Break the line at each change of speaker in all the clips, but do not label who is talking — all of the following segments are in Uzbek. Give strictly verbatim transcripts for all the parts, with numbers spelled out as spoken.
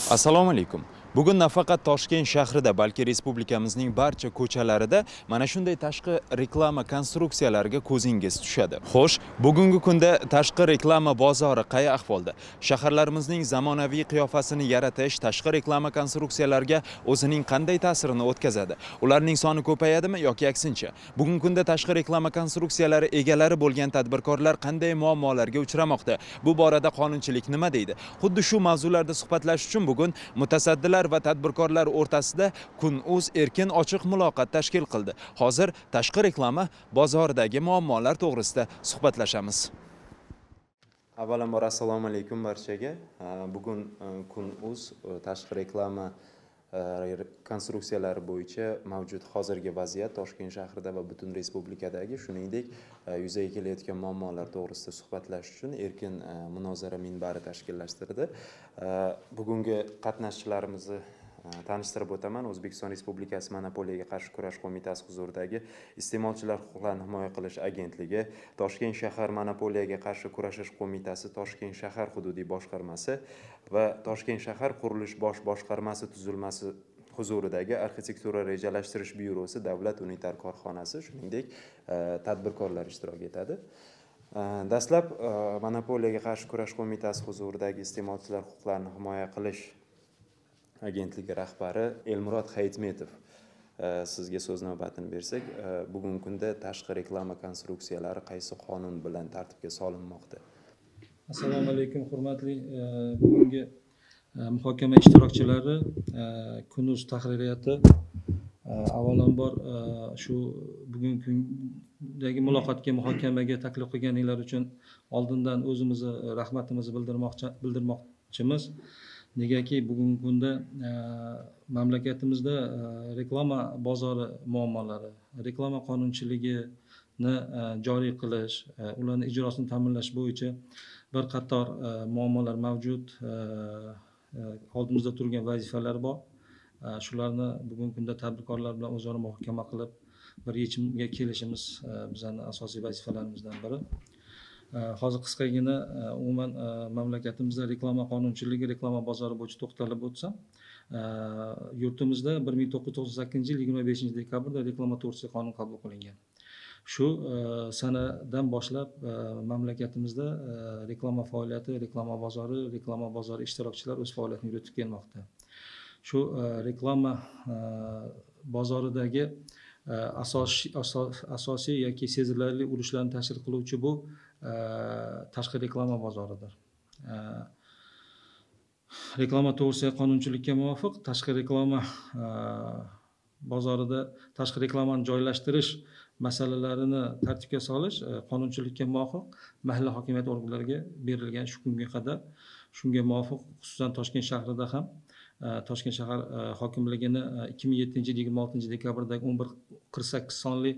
Assalomu alaykum. Bugun nafaqat Toshkent shahrida, balki respublikamizning barcha ko'chalarida mana shunday tashqi reklama konstruksiyalariga ko'zingiz tushadi. Xo'sh, bugungi kunda tashqi reklama bozori qay ahvolda? Shaharlarimizning zamonaviy qiyofasini yaratish tashqi reklama konstruksiyalarga o'zining qanday ta'sirini o'tkazadi? Ularning soni ko'payadimi yoki aksincha? Bugungi kunda tashqi reklama konstruksiyalari egalari bo'lgan tadbirkorlar qanday muammolarga uchramoqda? Bu borada qonunchilik nima deydi? Xuddi shu mavzularda suhbatlashish uchun bugun mutasaddilar va tadbirkorlar o'rtasida Kun.uz erkin ochiq muloqot tashkil qildi. Hozir tashqi reklama bozoridagi muammolar to'g'risida suhbatlashamiz. Avvalambor assalomu alaykum barchaga. Bugun Kun.uz tashqi reklama konstruksiyalari bo'yicha mavjud hozirgi vaziyat Toshkent shahrida va butun respublikadagi, shuningdek yuzaga kelayotgan muammolar to'g'risida suhbatlashish uchun erkin munozara minbari tashkillashtirdi. Bugungi qatnashchilarimizni tanishtirib o'taman. O'zbekiston Respublikasi Monopoliyaga qarshi kurash qo'mitasi huzuridagi Iste'molchilar huquqlarini himoya qilish agentligi, Toshkent shahar Monopoliyaga qarshi kurashish qo'mitasi, Toshkent shahar hududiy boshqarmasi va Toshkent shahar qurilish bosh boshqarmasi tuzilmasi huzuridagi Arxitektura rejalashtirish byurosi davlat unitar korxonasi, shuningdek tadbirkorlar ishtirok etadi. Dastlab Monopoliyaga qarshi kurash qo'mitasi huzuridagi Iste'molchilar huquqlarini himoya qilish agentligi rahbari Elmurod Hayitmetov sizga so'z navbatini bersak, bugungi kunda tashqi reklama konstruksiyalari qaysi qonun bilan tartibga solinmoqda?
Assalomu alaykum, hurmatli bugungi muhokama ishtirokchilari, Kun.uz tahririyati. Avvalambor shu bugungi kundagi muloqotga, muhokamaga taklif qilganinglar uchun oldindan o'zimizni rahmatimizni bildirmoqchi bildirmoqchimiz. Negaki bugungi kunda mamlakatimizda reklama bozori muammolari, reklama qonunchiligini joriy qilish, ularning ijrosini ta'minlash bo'yicha bir qator muammolar mavjud. Oldimizda turgan vazifalar bor. Shularni bugungi kunda tadbirkorlar bilan o'zaro muhokama qilib bir yechimga kelishimiz bizning asosiy vazifalarimizdan biri. Hozir qisqagina umuman mamlakatimizda reklama qonunchiligi, reklama bozori bo'yicha to'xtalib o'tsam, yurtimizda bir ming to'qqiz yuz to'qson sakkizinchi yil yigirma beshinchi dekabrda reklama to'g'risida qonun qabul qilingan. Shu sanadan boshlab mamlakatimizda reklama faoliyati, reklama bozori, reklama bozori ishtirokchilar o'z faoliyatini yuritib kelmoqda. Shu reklama bozoridagi asosiy asosiy yoki sezilarli ulushlarni tashkil qiluvchi bu tashqi reklama bozoridir. Reklama to'g'risidagi qonunchilikka muvofiq tashqi reklama bozorida tashqi reklamani joylashtirish masalalarini tartibga solish qonunchilikka muvofiq mahalla hokimiyat organlariga berilgan shu kunga qadar. Shunga muvofiq xususan Toshkent shahrida ham Toshkent shahar hokimligini ikki ming yettinchi yil yigirma oltinchi dekabrdagi o'n bir qirq sakkiz sonli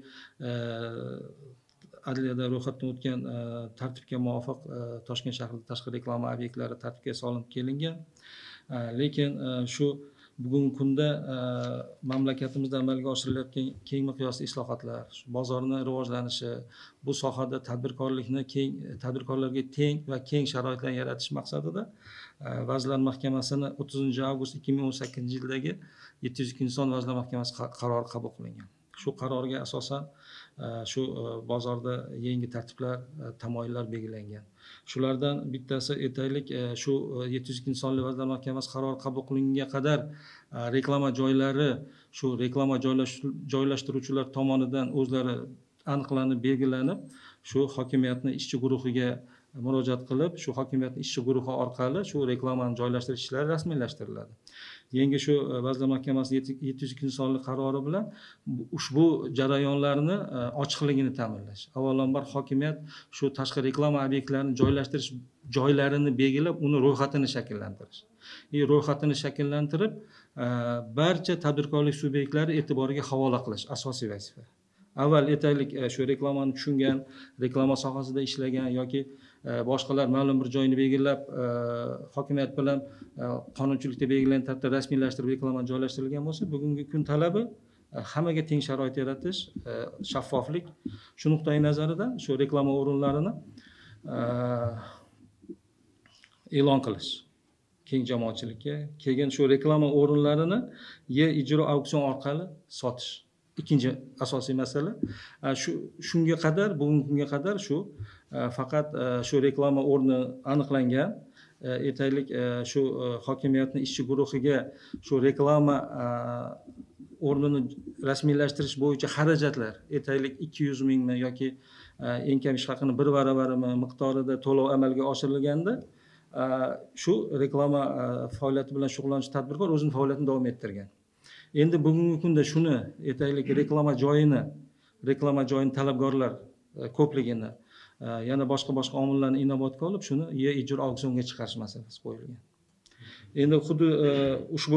adliyada ro'yxatdan o'tgan tartibga muvofiq Toshkent shahrida tashqi reklama obyektlari tartibga solinib kelingan. Lekin shu bugungi kunda mamlakatimizda amalga oshirilayotgan keng miqyosli islohotlar, bozorning rivojlanishi, bu sohada tadbirkorlikni keng tadbirkorlarga teng va keng sharoitlar yaratish maqsadida Vazirlar Mahkamasining o'ttizinchi avgust ikki ming o'n sakkizinchi yildagi yetti yuz ikkinchi son Vazirlar Mahkamasi qarori qabul qilingan. Shu qarorga asosan shu bozorda yangi tartiblar, tamoyillar belgilangan. Shulardan bittasi aytaylik, shu yetti yuz ikkinchi sonli Vazirlar Mahkamasi qarori qabul qilingunga qadar reklama joylari shu reklama joylashtiruvchilar tomonidan o'zlari aniqlanib, belgilanib, shu hokimiyatning ishchi guruhiga murojaat qilib, shu hokimiyatning ishchi guruhi orqali shu reklamani joylashtirish ishlari rasmiylashtiriladi. Yangi shu Vazirlar Mahkamasi yetti yuz ikkinchi sonli qarori bilan ushbu jarayonlarni ochiqligini ta'minlash. Avvalambor hokimiyat shu tashqi reklama obyektlarini joylashtirish joylarini belgilab, uni ro'yxatini shakllantirish. E ro'yxatini shakllantirib, barcha tadbirkorlik subyektlari e'tiboriga havola qilish asosiy vazifa. Avval aytaylik, shu reklamani tushungan, reklama sohasida ishlagan yoki boshqalar ma'lum bir joyni belgilab hokimiyat bilan qonunchilikda belgilangan tartibda rasmiylashtirib reklamani joylashtirilgan bo'lsa, bugungi kun talabi hammaga teng sharoit yaratish, shaffoflik. Shu nuqtai nazaridan shu reklama o'rinlarini e'lon qilish. keng jamoatchilikka. Keyin shu reklama o'rinlarini yer ijro auksion orqali sotish. Ikkinchi asosiy masala. Shu shunga qadar, bugungi kunga qadar shu faqat shu reklama o'rni aniqlangan. Aytaylik, shu hokimiyatning ishchi guruhiga shu reklama o'rnini rasmiylashtirish bo'yicha xarajatlar, aytaylik ikki yuz mingmi yoki eng kam ish haqini bir baravarimi miqdorida to'lov amalga oshirilganda, shu reklama faoliyati bilan shug'ullanuvchi tadbirkor o'zining faoliyatini davom ettirgan. Endi bugungi kunda shuni aytaylik, reklama joyini, reklama joyini talabgorlar ko'pligini, yana boshqa boshqa omillarni inobatga olib, shuni yer ijro auksionga chiqarish masalasi qo'yilgan. Endi xuddi ushbu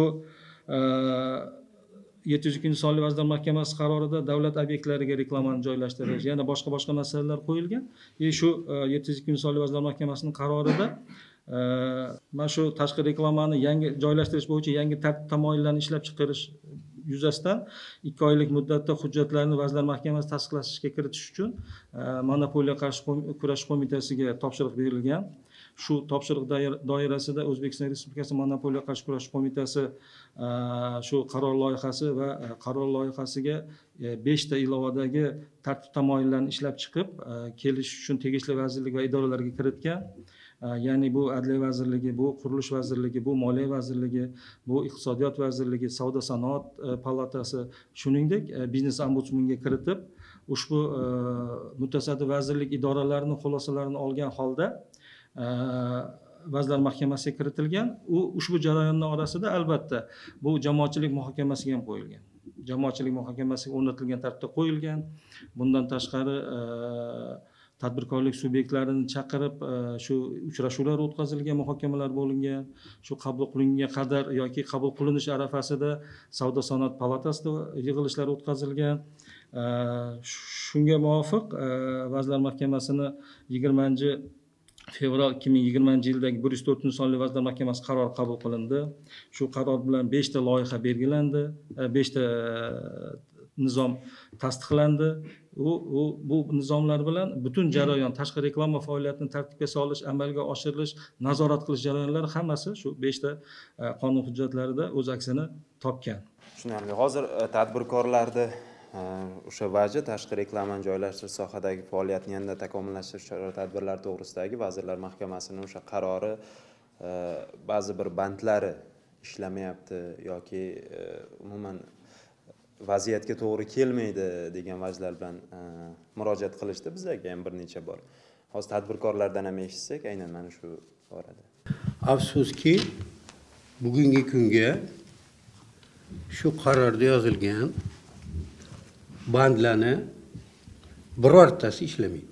yetti yuz ikkinchi sonli Vazirlar Mahkamasi qarorida davlat obyektlariga reklamani joylashtirish, yana boshqa boshqa masalalar qo'yilgan. E shu yetti yuz ikkinchi sonli Vazirlar Mahkamasining qarorida mana shu tashqi reklamani yangi joylashtirish bo'yicha yangi tartib tamoyillarni ishlab chiqarish yuzasidan ikki oylik muddatda hujjatlarni Vazirlar Mahkamasi tasdiqlashga kiritish uchun Monopoliyaga qarshi kurashish qo'mitasiga topshiriq berilgan. Shu topshiriq doirasida O'zbekiston Respublikasi Monopoliyaga qarshi kurashish qo'mitasi shu qaror loyihasi va qaror loyihasiga beshta ilovadagi tartib tamoyillarni ishlab chiqib, kelish uchun tegishli vazirlik va idoralarga kiritgan. Ya'ni bu Adliya vazirligi, bu Qurilish vazirligi, bu Moliya vazirligi, bu Iqtisodiyot vazirligi, Savdo sanoat palatasi, shuningdek biznes ombudsmanga kiritib, ushbu mutasaddi vazirlik idoralarining xulosalarini olgan holda Vazirlar Mahkamasiga kiritilgan. U ushbu jarayonlar orasida albatta bu jamoatchilik muhokamasiga ham qo'yilgan. Jamoatchilik muhokamasiga o'rnatilgan tartibda qo'yilgan. Bundan tashqari tadbirkorlik subyektlarini chaqirib shu uchrashuvlar o'tkazilgan, muhokamalar bo'lingan. Shu qabul qilingunga qadar yoki qabul qilinish arafasida Savdo sanoat palatasida yig'ilishlar o'tkazilgan. Shunga muvofiq Vazirlar Mahkamasining yigirmanchi fevral ikki ming yigirmanchi yildagi bir yuz to'rtinchi sonli Vazirlar Mahkamasi qarori qabul qilindi. Shu qaror bilan beshta loyiha belgilandi, beshta nizom tasdiqlandi. U bu nizomlar bilan butun jarayon, tashqi reklama faoliyatini tartibga solish, amalga oshirilish, nazorat qilish jarayonlari hammasi shu beshta qonun hujjatlarida o'z aksini topgan.
Tushunarli. Hozir tadbirkorlarda o'sha vaji tashqi reklamani joylashtirish sohadagi faoliyatni yanada takomillashtirish chora-tadbirlari to'g'risidagi Vazirlar Mahkamasining o'sha qarori ba'zi bir bandlari ishlamayapti yoki umuman vaziyatga to'g'ri kelmaydi degan vajlar bilan murojaat qilishdi bizlarga ham bir necha bor. Hozir tadbirkorlardan ham eshitsak, aynan mana shu borada.
Afsuski, bugungi kunga shu qarorda yozilgan bandlarni birortasi ishlamaydi.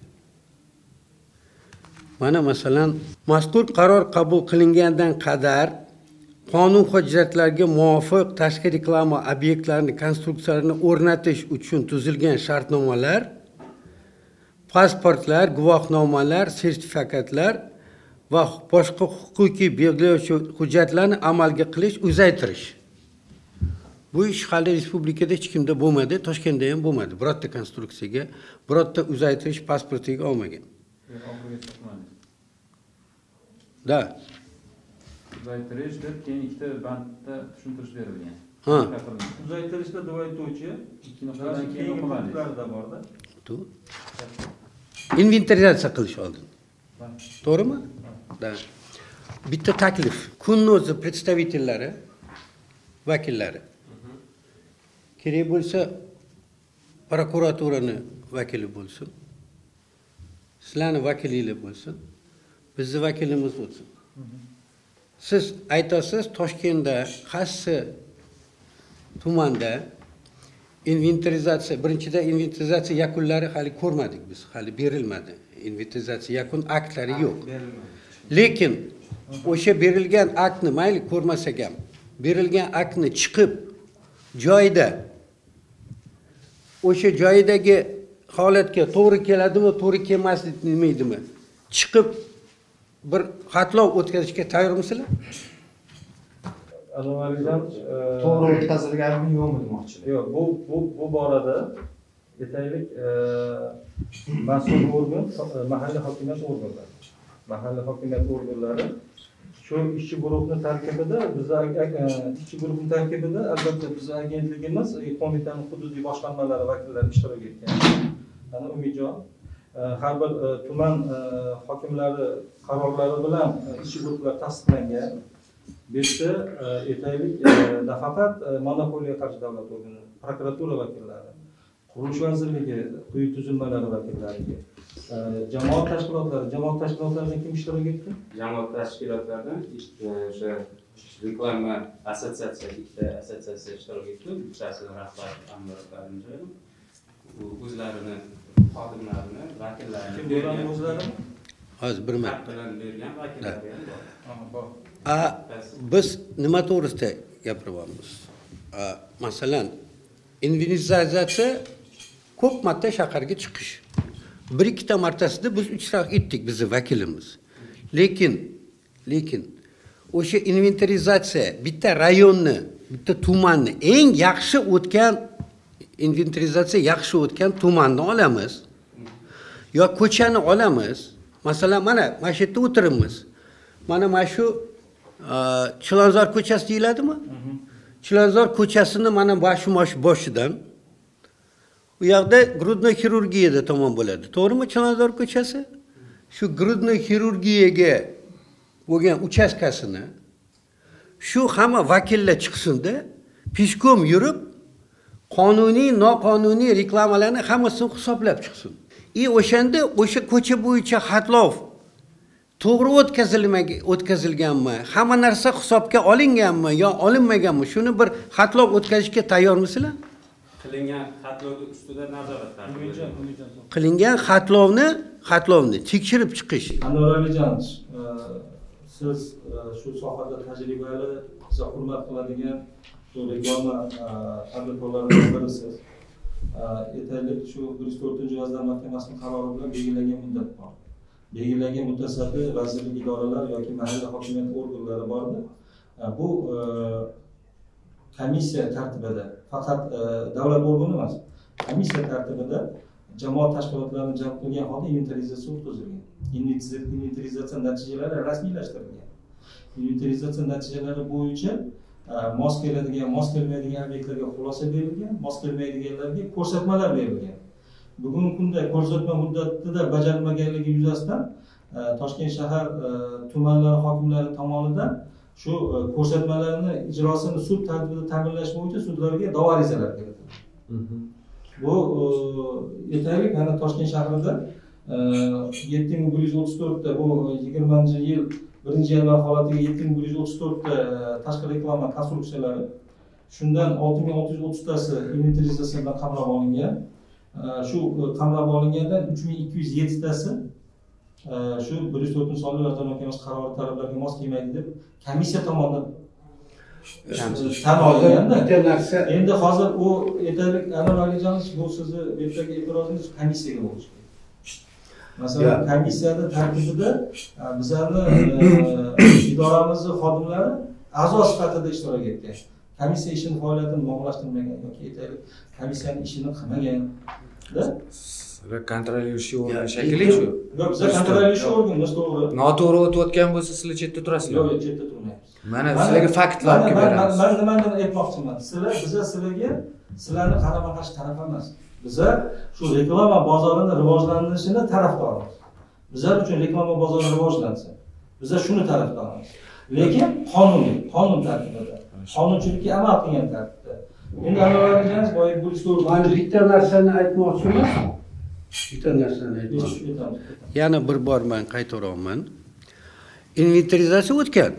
Mana masalan, mazkur qaror qabul qilingandan qadar qonun hujjatlariga muvofiq tashqi reklama obyektlarini konstruksiyalarini o'rnatish uchun tuzilgan shartnomalar, pasportlar, guvohnomalar, sertifikatlar va boshqa huquqiy belgilovchi hujjatlarni amalga qilish, uzaytirish. Bu ish hali respublikada hech kimda bo'lmadi, Toshkentda ham bo'lmadi. Birorta konstruksiyaga, birorta uzaytirish pasportiga olmagan. Da.
Uzaytirish deb keyin ikkita bandda tushuntirish berilgan.
Ha.
Uzaytirishda davoytovchi ikki nuqtadan keyin o'qimalarda borda.
Tu. Inventarizatsiya qilish oldin. To'g'rimi? Da. Bitta taklif. Kunning o'zi представительlari, vakillari. Kerak bo'lsa, prokuraturani vakili bo'lsin. Sizlarning vakilingiz bo'lsin. Bizning vakilimiz bo'lsin. Siz aytasiz, Toshkentda qaysi tumanda inventarizatsiya, birinchidan inventarizatsiya yakunlari hali ko'rmadik biz, hali berilmadi. Inventarizatsiya yakun aktlari yo'q. Lekin o'sha berilgan aktni mayli ko'rmasak ham, berilgan aktni chiqib joyida o'sha joyidagi holatga to'g'ri keladimi, to'g'ri kelmasligimi chiqib bir xatlov o'tkazishga tayyormisizlar?
Anvarjon,
to'g'ri o'tkazilganmi yo'qmi demoqchilar.
Yo'q, bu bu bu borada aytaylik, mas'ul organ mahalliy hokimiyat organlari. Mahalliy hokimiyat organlari shu ishchi guruhni tarkibida biza ishchi guruhni tarkibida albatta bizni agentligimiz qo'mitaning hududiy boshqarmalari vakillari ishtirok etgan. Ana Umidjon har bir tuman hokimlari qarorlari bilan ishchi guruhlar tasdiqlangan. Bu yerda aytaylik nafaqat monopoliyaga qarshi davlat organi, prokuratura vakillari, qurilish vazirligi, quyi tuzilmalari vakillariga, jamoat tashkilotlari, jamoat tashkilotlaridan kim ishtirok etdi?
Jamoat tashkilotlaridan o'sha reklama assotsiatsiyasi, ikkita assotsiatsiya ishtirok etdi. Bittasining rahbari Anvar Karimjon, u o'zlarini xodimlarini, vakillarini
Kim bularning o'zlari?
Hozir bir marta
bilan bergan vakillari ham bor.
Aha, bor.
A biz nima to'g'risida gapiryapmiz? Masalan, inventarizatsiya ko'p marta shaharga chiqish. Bir ikkita martasida biz ishtirok etdik bizni vakilimiz. Lekin lekin o'sha inventarizatsiya bitta rayonni, bitta tumanni eng yaxshi o'tgan inventarizatsiya yaxshi o'tgan tumanni olamiz. Yo ko'chani olamiz. Masalan, mana mana shu yerda o'tiribmiz. Mana mana shu Chilonzor ko'chasi deyiladimi? Chilonzor ko'chasini mana boshi bosh boshidan u yoqda grudnoy xirurgiyada tomon bo'ladi. To'g'rimi Chilonzor ko'chasi? Shu grudnoy xirurgiyaga bo'lgan uchastkasini shu hamma vakillar chiqsinda, peshkom yurib qonuniy, noqonuniy reklamalarni hammasini hisoblab chiqsin. И o'shanda o'sha ko'cha bo'yicha xatlov to'g'ri o'tkazilmagan, o'tkazilganmi, hamma narsa hisobga olinganmi yo olinmaganmi, shuni bir xatlov o'tkazishga tayyormisizlar?
Qilingan xatlovning ustida nazorat tartibi.
Qilingan xatlovni, xatlovni tekshirib chiqish.
Anvar Alijonovich, siz shu sohada tajribali, siz hurmat qiladigan shu reklama tadbirkorlaridan birisiz. Aytaylik, shu bir yuz to'rtinchi vazirlar mahkamasining qarori bilan belgilangan muddat bor. Belgilangan mutasaddi vazirlik idoralar yoki mahalla hokimiyat organlari bordi. Bu komissiya tartibida, faqat davlat organi emas, komissiya tartibida jamoat tashkilotlarini jalb qilgan holda inventarizatsiya o'tkazilgan. Inventarizatsiya natijalari rasmiylashtirilgan. Inventarizatsiya natijalari bo'yicha mos keladigan, mos kelmaydigan obyektlarga xulosa berilgan, mos kelmaydiganlarga ko'rsatmalar berilgan. Bugungi kunda ko'rsatma muddatida bajarilmaganligi yuzasidan Toshkent shahar tumanlari hokimlari tomonidan shu ko'rsatmalarni ijrosini sud tartibida ta'minlash bo'yicha sudlarga da'vo arizalar kiritildi. Bu aytaylik, mana Toshkent shahrida yetti ming bir yuz o'ttiz to'rt ta, bu yigirmanchi yil birinchi yanvar holatiga yetti ming bir yuz o'ttiz to'rt ta tashqi reklama konstruksiyalari, shundan olti ming olti yuz o'ttiz tasi inventarizatsiyadan qamrab olingan. Shu qamrab olingandan uch ming ikki yuz yetti tasi shu bir yuz to'rtinchi sonli vazirlar mahkamasi qarori talablariga mos kelmaydi deb komissiya tomonidan tan olinganda. Endi hozir u aytaylik, Anvar Alijonovich, bu sizni bu yerdagi e'tirozingiz komissiyaga bo'lishi kerak. Masalan, komissiyada tartibida bizlarni idoramizning xodimlari a'zo sifatida ishtirok etgan. Komissiya ishini faoliyatini muvofiqlashtirmagan yoki aytaylik, komissiyaning ishini qilmagan-da.
Kontrolyoshi o'rni shakli shu.
Yo'q, biz kontrolyoshi o'rganimiz to'g'ri.
Noto'g'ri o'tayotgan bo'lsa, sizlar chetda turasizlar.
Yo'q, chetda turmaymiz.
Mana sizlarga faktlar olib beramiz.
Men nimadan aytmoqchiman? Sizlar, biz sizlarga sizlarni qarama-qarshi taraf emas. Bizlar shu reklama bozorining rivojlanishini tarafdorimiz. Bizlar uchun reklama bozori rivojlansin. Bizlar shuni tarafdorimiz. Lekin qonuniy, qonun tartibida, qonunchilikka amal qilgan tartibda. Endi Anvar Alijonovich boya bu so'z
Mana bitta narsani aytmoqchiman. Bitta narsani aytmoqchiman. Yana bir bor men qaytaryapman. Inventarizatsiya o'tgan.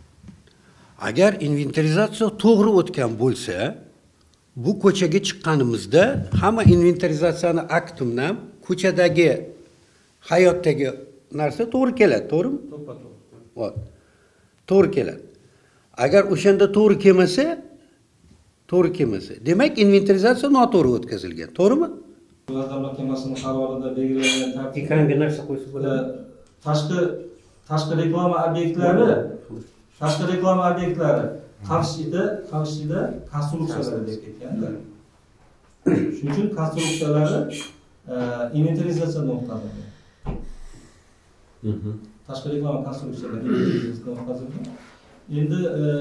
Agar inventarizatsiya to'g'ri o'tgan bo'lsa, bu ko'chaga chiqqanimizda hamma inventarizatsiyani akti bilan ko'chadagi hayotdagi narsa to'g'ri keladi, to'g'rimi? To'g'ri. To'g'ri keladi. Agar o'shanda to'g'ri kelmasa, to'g'ri kelmasa, demak inventarizatsiya noto'g'ri o'tkazilgan, to'g'rimi?
Vazirlar Mahkamasining qarorida belgilangan tartib
ekranga narsa qo'ysa bo'ladi.
Tashqi tashqi reklama obyektlari, tashqi reklama obyektlari Qarshida, Qarshida konstruksiyalar deb ketganda. Shuning uchun konstruksiyalari inventarizatsiyadan o'tkazilgan. tashqi reklama konstruksiyalari hozirgi. Endi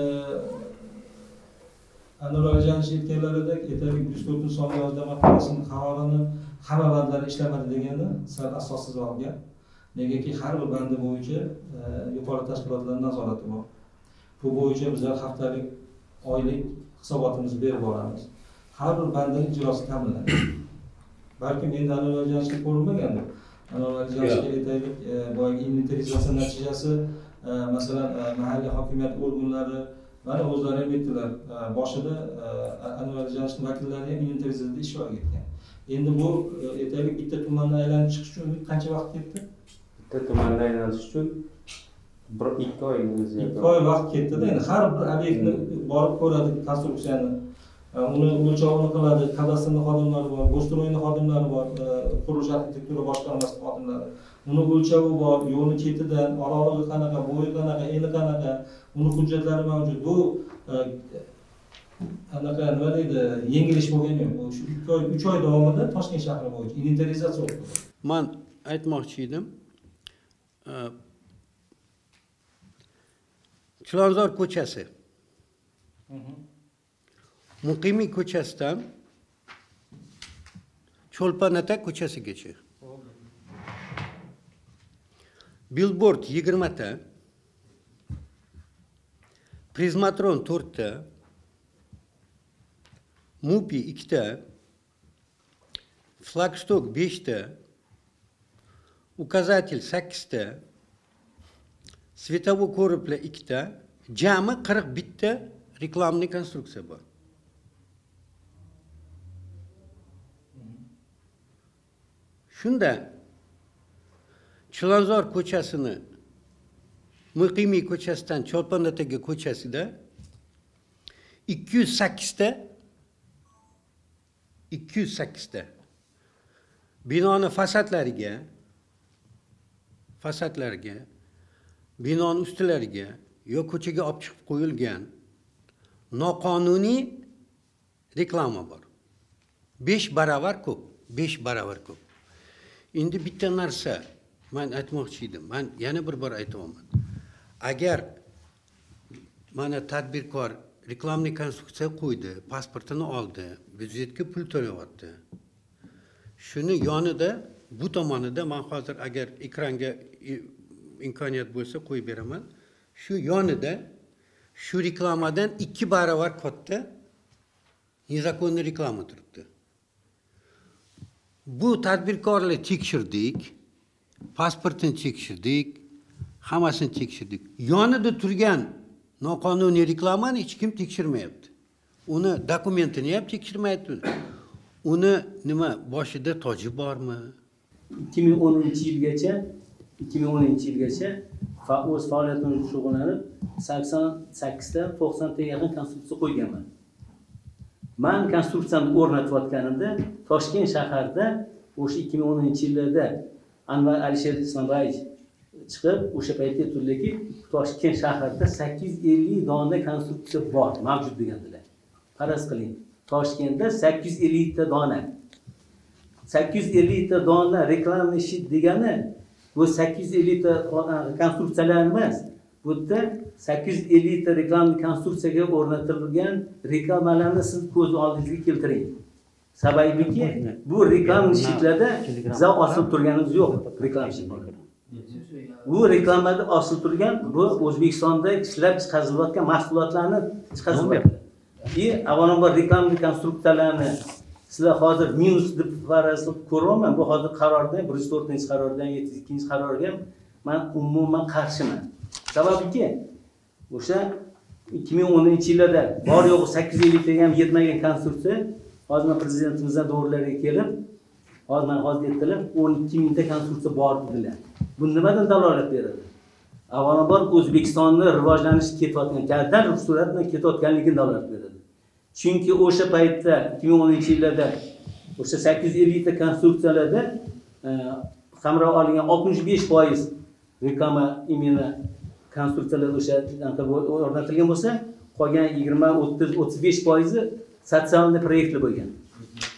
Anvar Alijonov aytganlaridek, ertaga yuz to'rtinchi son yozda mahkamasining qarorini hamma bandlari ishlamadi deganda sal asossiz olgan. Negaki har bir bandi bo'yicha yuqori tashkilotlarning nazorati bor. Bu bo'yicha bizlar haftalik, oylik hisobotimizni berib boramiz. Har bir bandning ijrosi ta'minlanadi. Balkim endi Anvar Alijonovga ko'rinmagandir. Anvar Alijonovga aytaylik, boyagi inventarizatsiya natijasi, masalan, mahalliy hokimiyat organlari mana o'zlari ham aytdilar, boshida Anvar Alijonovning vakillari ham inventarizatsiyada ishtirok etgan. Endi bu aytaylik bitta tumanni aylanib chiqish uchun qancha vaqt ketdi?
Bitta tumanni aylanish uchun bir ikki oy o'zi.
ikki oy vaqt ketdi-da. Endi har bir obyektni borib ko'radi, konstruksiyani, uni o'lchovini qiladi, kadastrning xodimlari bor, Go'stroyning xodimlari bor, qurilish arxitektura boshqarmasi xodimlari. Uni o'lchovi bor, yo'lni chetidan, orog'ligi qanaqa, bo'yi qanaqa, eni qanaqa, uni hujjatlari mavjud. Bu anaqa nima deydi, yengilish bo'lgani yo'q. Bu shu ikki oy, uch oy davomida Toshkent shahri bo'yicha inventarizatsiya o'tdi.
Men aytmoqchi edim. Chilonzor ko'chasi. Muqimiy ko'chasidan Cho'lpon-ota ko'chasigacha. Billboard yigirma ta, Prizmatron to'rt ta, Mupi ikki ta, Flagstock besh ta, Ukazatel sakkiz ta, Svetovoy ko'riplar ikki ta, jami qirq bitta reklamli konstruksiya bor. Shunda Chilonzor ko'chasini Muqimiy ko'chasidan Cho'lpon-otaga ko'chasida ikki yuz sakkiz ta ikki yuz sakkiz ta binoni fasadlariga fasadlariga binoni ustilariga yo ko'chaga olib chiqib qo'yilgan noqonuniy reklama bor. besh baravar ko'p, besh baravar ko'p. Endi bitta narsa men aytmoqchi edim. Men yana bir bor aytaman. Agar mana tadbirkor reklamli konstruksiya qo'ydi, pasportini oldi, byudjetga pul to'layapti. Shuni yonida, bu tomonida men hozir agar ekranga imkoniyat bo'lsa qo'yib beraman. Shu yonida shu reklamadan ikki baravar katta nezakonniy reklama turibdi. Bu tadbirkorlarni tekshirdik, pasportini tekshirdik, hammasini tekshirdik. Yonida turgan noqonuniy reklamani hech kim tekshirmayapti. Uni dokumentini ham tekshirmayapti. Uni nima boshida toji bormi?
ikki ming o'ninchi yilgacha ikki ming o'ninchi yilgacha o'z faoliyatim shug'ullanib sakson sakkiz ta to'qson ta yaqin konstruksiya qo'yganman. Men konstruksiyani o'rnatayotganimda Toshkent shahrida o'sha ikki ming o'ninchi yillarda Anvar Alisher Islomboyevich chiqib o'sha paytda aytdilarki, Toshkent shahrida sakkiz yuz ellik dona konstruksiya bor, mavjud degandilar. Faraz qiling, Toshkentda sakkiz yuz ellik ta dona. sakkiz yuz ellik ta dona reklama ishi degani bu sakkiz yuz ellik ta konstruksiyalar emas. Bu yerda sakkiz yuz ellik ta reklamli konstruksiyaga o'rnatilgan reklamalarni siz ko'z oldingizga keltiring. Sababiki bu reklam shiklarda biza osilib turganimiz yo'q, reklam shiklari. Bu reklamada osilib turgan bu O'zbekistonda ishlab chiqarilayotgan mahsulotlarni chiqarilyapti. И avvalambor reklamli konstruksiyalarni sizlar hozir minus deb faraz ko'ryapman. Bu hozir qarorda bir yuz to'rtinchi qarordan yetti yuz ikkinchi qarorga men umuman qarshiman. Sababiki o'sha ikki ming o'ninchi yilda bor yo'g'i sakkiz yuz ellik taga ham yetmagan konstruksiya hozir prezidentimizdan davralarga kelib, hozir men hozir aytdilar, o'n ikki ming ta konstruksiya bor dedilar. Bu nimadan dalolat beradi? Avvalambor O'zbekistonning rivojlanishi ketayotgan, jadal surat bilan ketayotganligini dalolat beradi. Chunki o'sha paytda ikki ming o'ninchi yilda o'sha sakkiz yuz ellik ta konstruksiyalarda qamrab olingan oltmish besh foiz reklama imena konstruksiyalar o'sha o'rnatilgan bo'lsa, qolgan yigirma o'ttiz o'ttiz besh foizi sotsialniy proyektlar bo'lgan.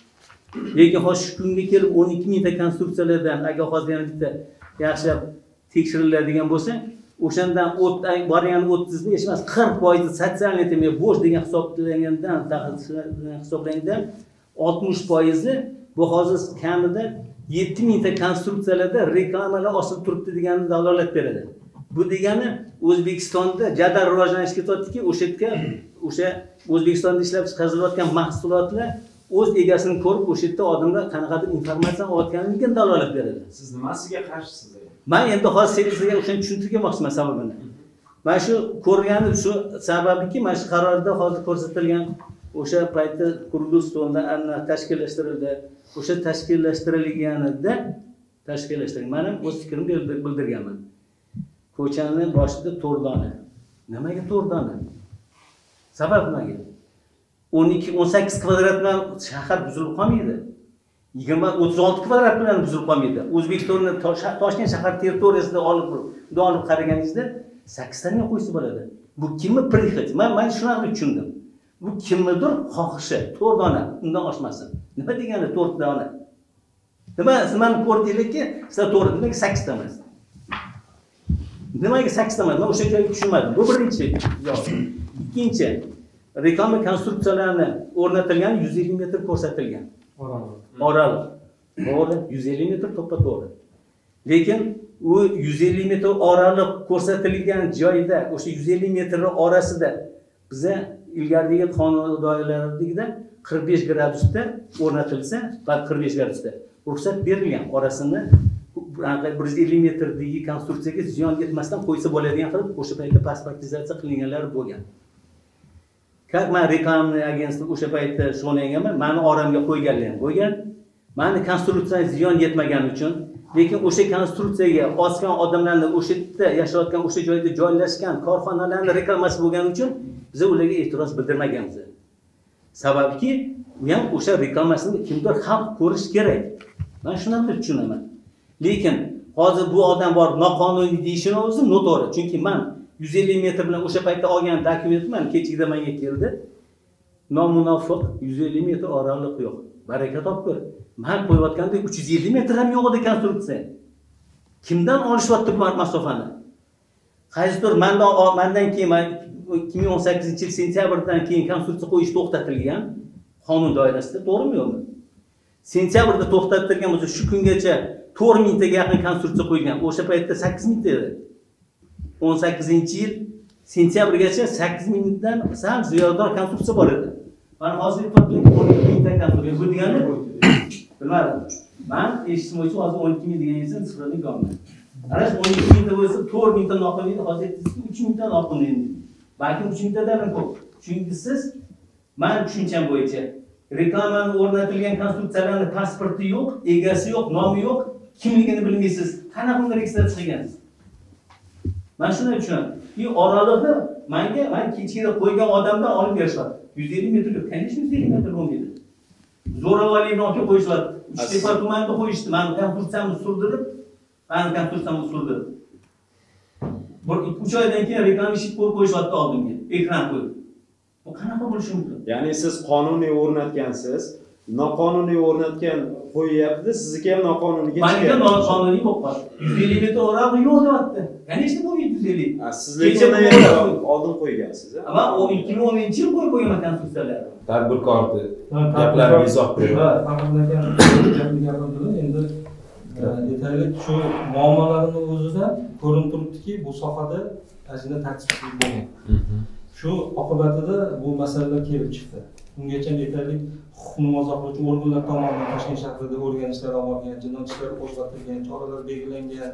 Lekin hozir shu kunga kelib o'n ikki ming ta konstruksiyalardan agar hozir yana bitta yaxshilab tekshiriladigan bo'lsa, o'shandan borgan o'ttizini hech emas qirq foizi sotsialniy temaga bo'sh degan hisoblangandan hisoblangandan oltmish foizi bu hozir kamida yetti mingta konstruksiyalarda reklamalar osilib turibdi deganni dalolat beradi. Bu degani O'zbekistonda jadal rivojlanish ketyaptiki, o'sha yerga o'sha O'zbekistonda ishlab chiqarilayotgan mahsulotlar o'z egasini ko'rib o'sha yerda odamlar qanaqadir informatsiya olayotganligiga dalolat beradi.
Siz nimasiga qarshisiz?
Men endi hozir sizga o'shani tushuntirmoqchiman sababini. Mana shu ko'rganim shu sababiki, mana shu qarorda hozir ko'rsatilgan o'sha paytda Qurg'izistonda anna tashkillashtirildi. O'sha tashkillashtirilganida tashkillashtirilgan. Men ham o'z fikrimni bildirganman. Ko'chani boshida to'rt dona. Nimaga to'rt dona? Sabab nimaga? o'n ikki o'n sakkiz kvadrat bilan shahar buzilib qolmaydi. yigirma o'ttiz olti kvadrat bilan buzilib qolmaydi. O'zbekistonni Toshkent shahar territoriyasida olib bunday olib qaraganingizda sakkiz tanga qo'ysa bo'ladi. Bu kimni prihod? Men men shuni tushundim. Bu kimnidir xohishi, to'rt dona, undan oshmasin. Nima degani to'rt dona? Nima sizlarni ko'rdinglarki, sizlar to'rt, nimaga sakkiz ta emas? Nimaga sakkiz ta emas? Men o'sha joyga tushunmadim. Bu birinchi javob. Ikkinchi, reklama konstruksiyalarini o'rnatilgan yuz ellik metr ko'rsatilgan. Oraliq. To'g'ri, yuz ellik metr to'ppa-to'g'ri. Lekin u yuz ellik metr oraliq ko'rsatilgan joyda, o'sha yuz ellik metr orasida biza ilgarigi qonun doiralaridagida qirq besh gradusda o'rnatilsa, va qirq besh gradusda ruxsat berilgan. Orasini bir yuz ellik metrdagi konstruksiyaga ziyon yetmasdan qo'ysa bo'ladigan qilib o'sha paytda pasportizatsiya qilinganlar bo'lgan. Как men reklama agentligiga o'sha paytda shug'ullanganman, meni oramga qo'yganlar ham bo'lgan. Meni konstruksiyaga ziyon yetmagani uchun, lekin o'sha konstruksiyaga osgan odamlarning o'sha yerda yashayotgan, o'sha joyda joylashgan korxonalarning reklamasi bo'lgani uchun biz ularga e'tiroz bildirmaganmiz. Sababki, u ham o'sha reklamasini kimdir xalq ko'rish kerak. Men shuni ham tushunaman. Lekin hozir bu odam bor noqonuniy deyishini o'zi noto'g'ri. Chunki men yuz ellik metr bilan o'sha paytda olgan dokumentim kechikda menga keldi. Nomunofiq yuz ellik metr oraliq yo'q. Baraka topgur. Men qo'yayotganda uch yuz ellik metr ham yo'q edi konstruksiya. Kimdan olishyapti bu masofani? Qaysidir mendan mendan keyin ikki ming o'n sakkizinchi yil sentyabrdan keyin konstruksiya qo'yish to'xtatilgan qonun doirasida, to'g'rimi yo'qmi? Sentyabrda to'xtatilgan bo'lsa, shu kungacha to'rt mingtaga yaqin konstruksiya qo'yilgan. O'sha paytda sakkiz mingta edi. o'n sakkizinchi yil sentyabrgacha sakkiz mingdan sal ziyodroq konstruksiya bor edi. Mana hozir to'plam o'n ikki mingta konstruksiya. Bu degani bilmadim. Men eshitishim bo'yicha hozir o'n ikki ming deganingizni sifrani ko'raman. Ana shu o'n ikki mingta bo'lsa to'rt mingta noqonuniy, hozir uch mingta noqonuniy. Balki uch mingtadan ham ko'p. Chunki siz men tushuncham bo'yicha reklamaning o'rnatilgan konstruksiyalarning pasporti yo'q, egasi yo'q, nomi yo'q, kimligini bilmaysiz. Qanaqa uni registratsiya qilgansiz? Men shuni tushunaman. Bu oraliqni menga men kechida qo'ygan odamdan olib berishyapti. yuz ellik metr yo'q. Qanday yuz ellik metr bo'lmaydi? Zo'ravonlikni olib qo'yishyapti. Uchtepa tumanida qo'yishdi. Men konstruksiyamni surdirib, men konstruksiyamni surdirib. Bir ikki uch oydan keyin reklama ishib qo'yib qo'yishyapti oldimga. Ekran qo'yib. Bu qanaqa bo'lishi mumkin?
Ya'ni siz qonuniy o'rnatgansiz, noqonuniy o'rnatgan qo'yyapti, sizniki ham noqonuniyga chiqyapti.
Menga noqonuniy bo'lib qoldi. yuz ellik metr oraliq yo'q deyapti. Qanday bo'lmaydi yuz ellik?
Siz lekin oldin qo'ygansiz, a?
Ama o ikki ming o'ninchi yil qo'yib qo'ygan konstruksiyalar.
Tadbirkorni gaplariga izoh bering.
Ha, faqatdan gapirdilar. Endi yetarli shu muammolarning o'zida ko'rinib turibdiki, bu sohada ajina tartibsizlik bo'lgan. Shu oqibatida bu masalalar kelib chiqdi. Ungacha yetarli huquqni muhofaza qiluvchi organlar tomonidan Toshkent shahrida o'rganishlar olib borilgan, jinoyat ishlari qo'zg'atilgan, choralar belgilangan.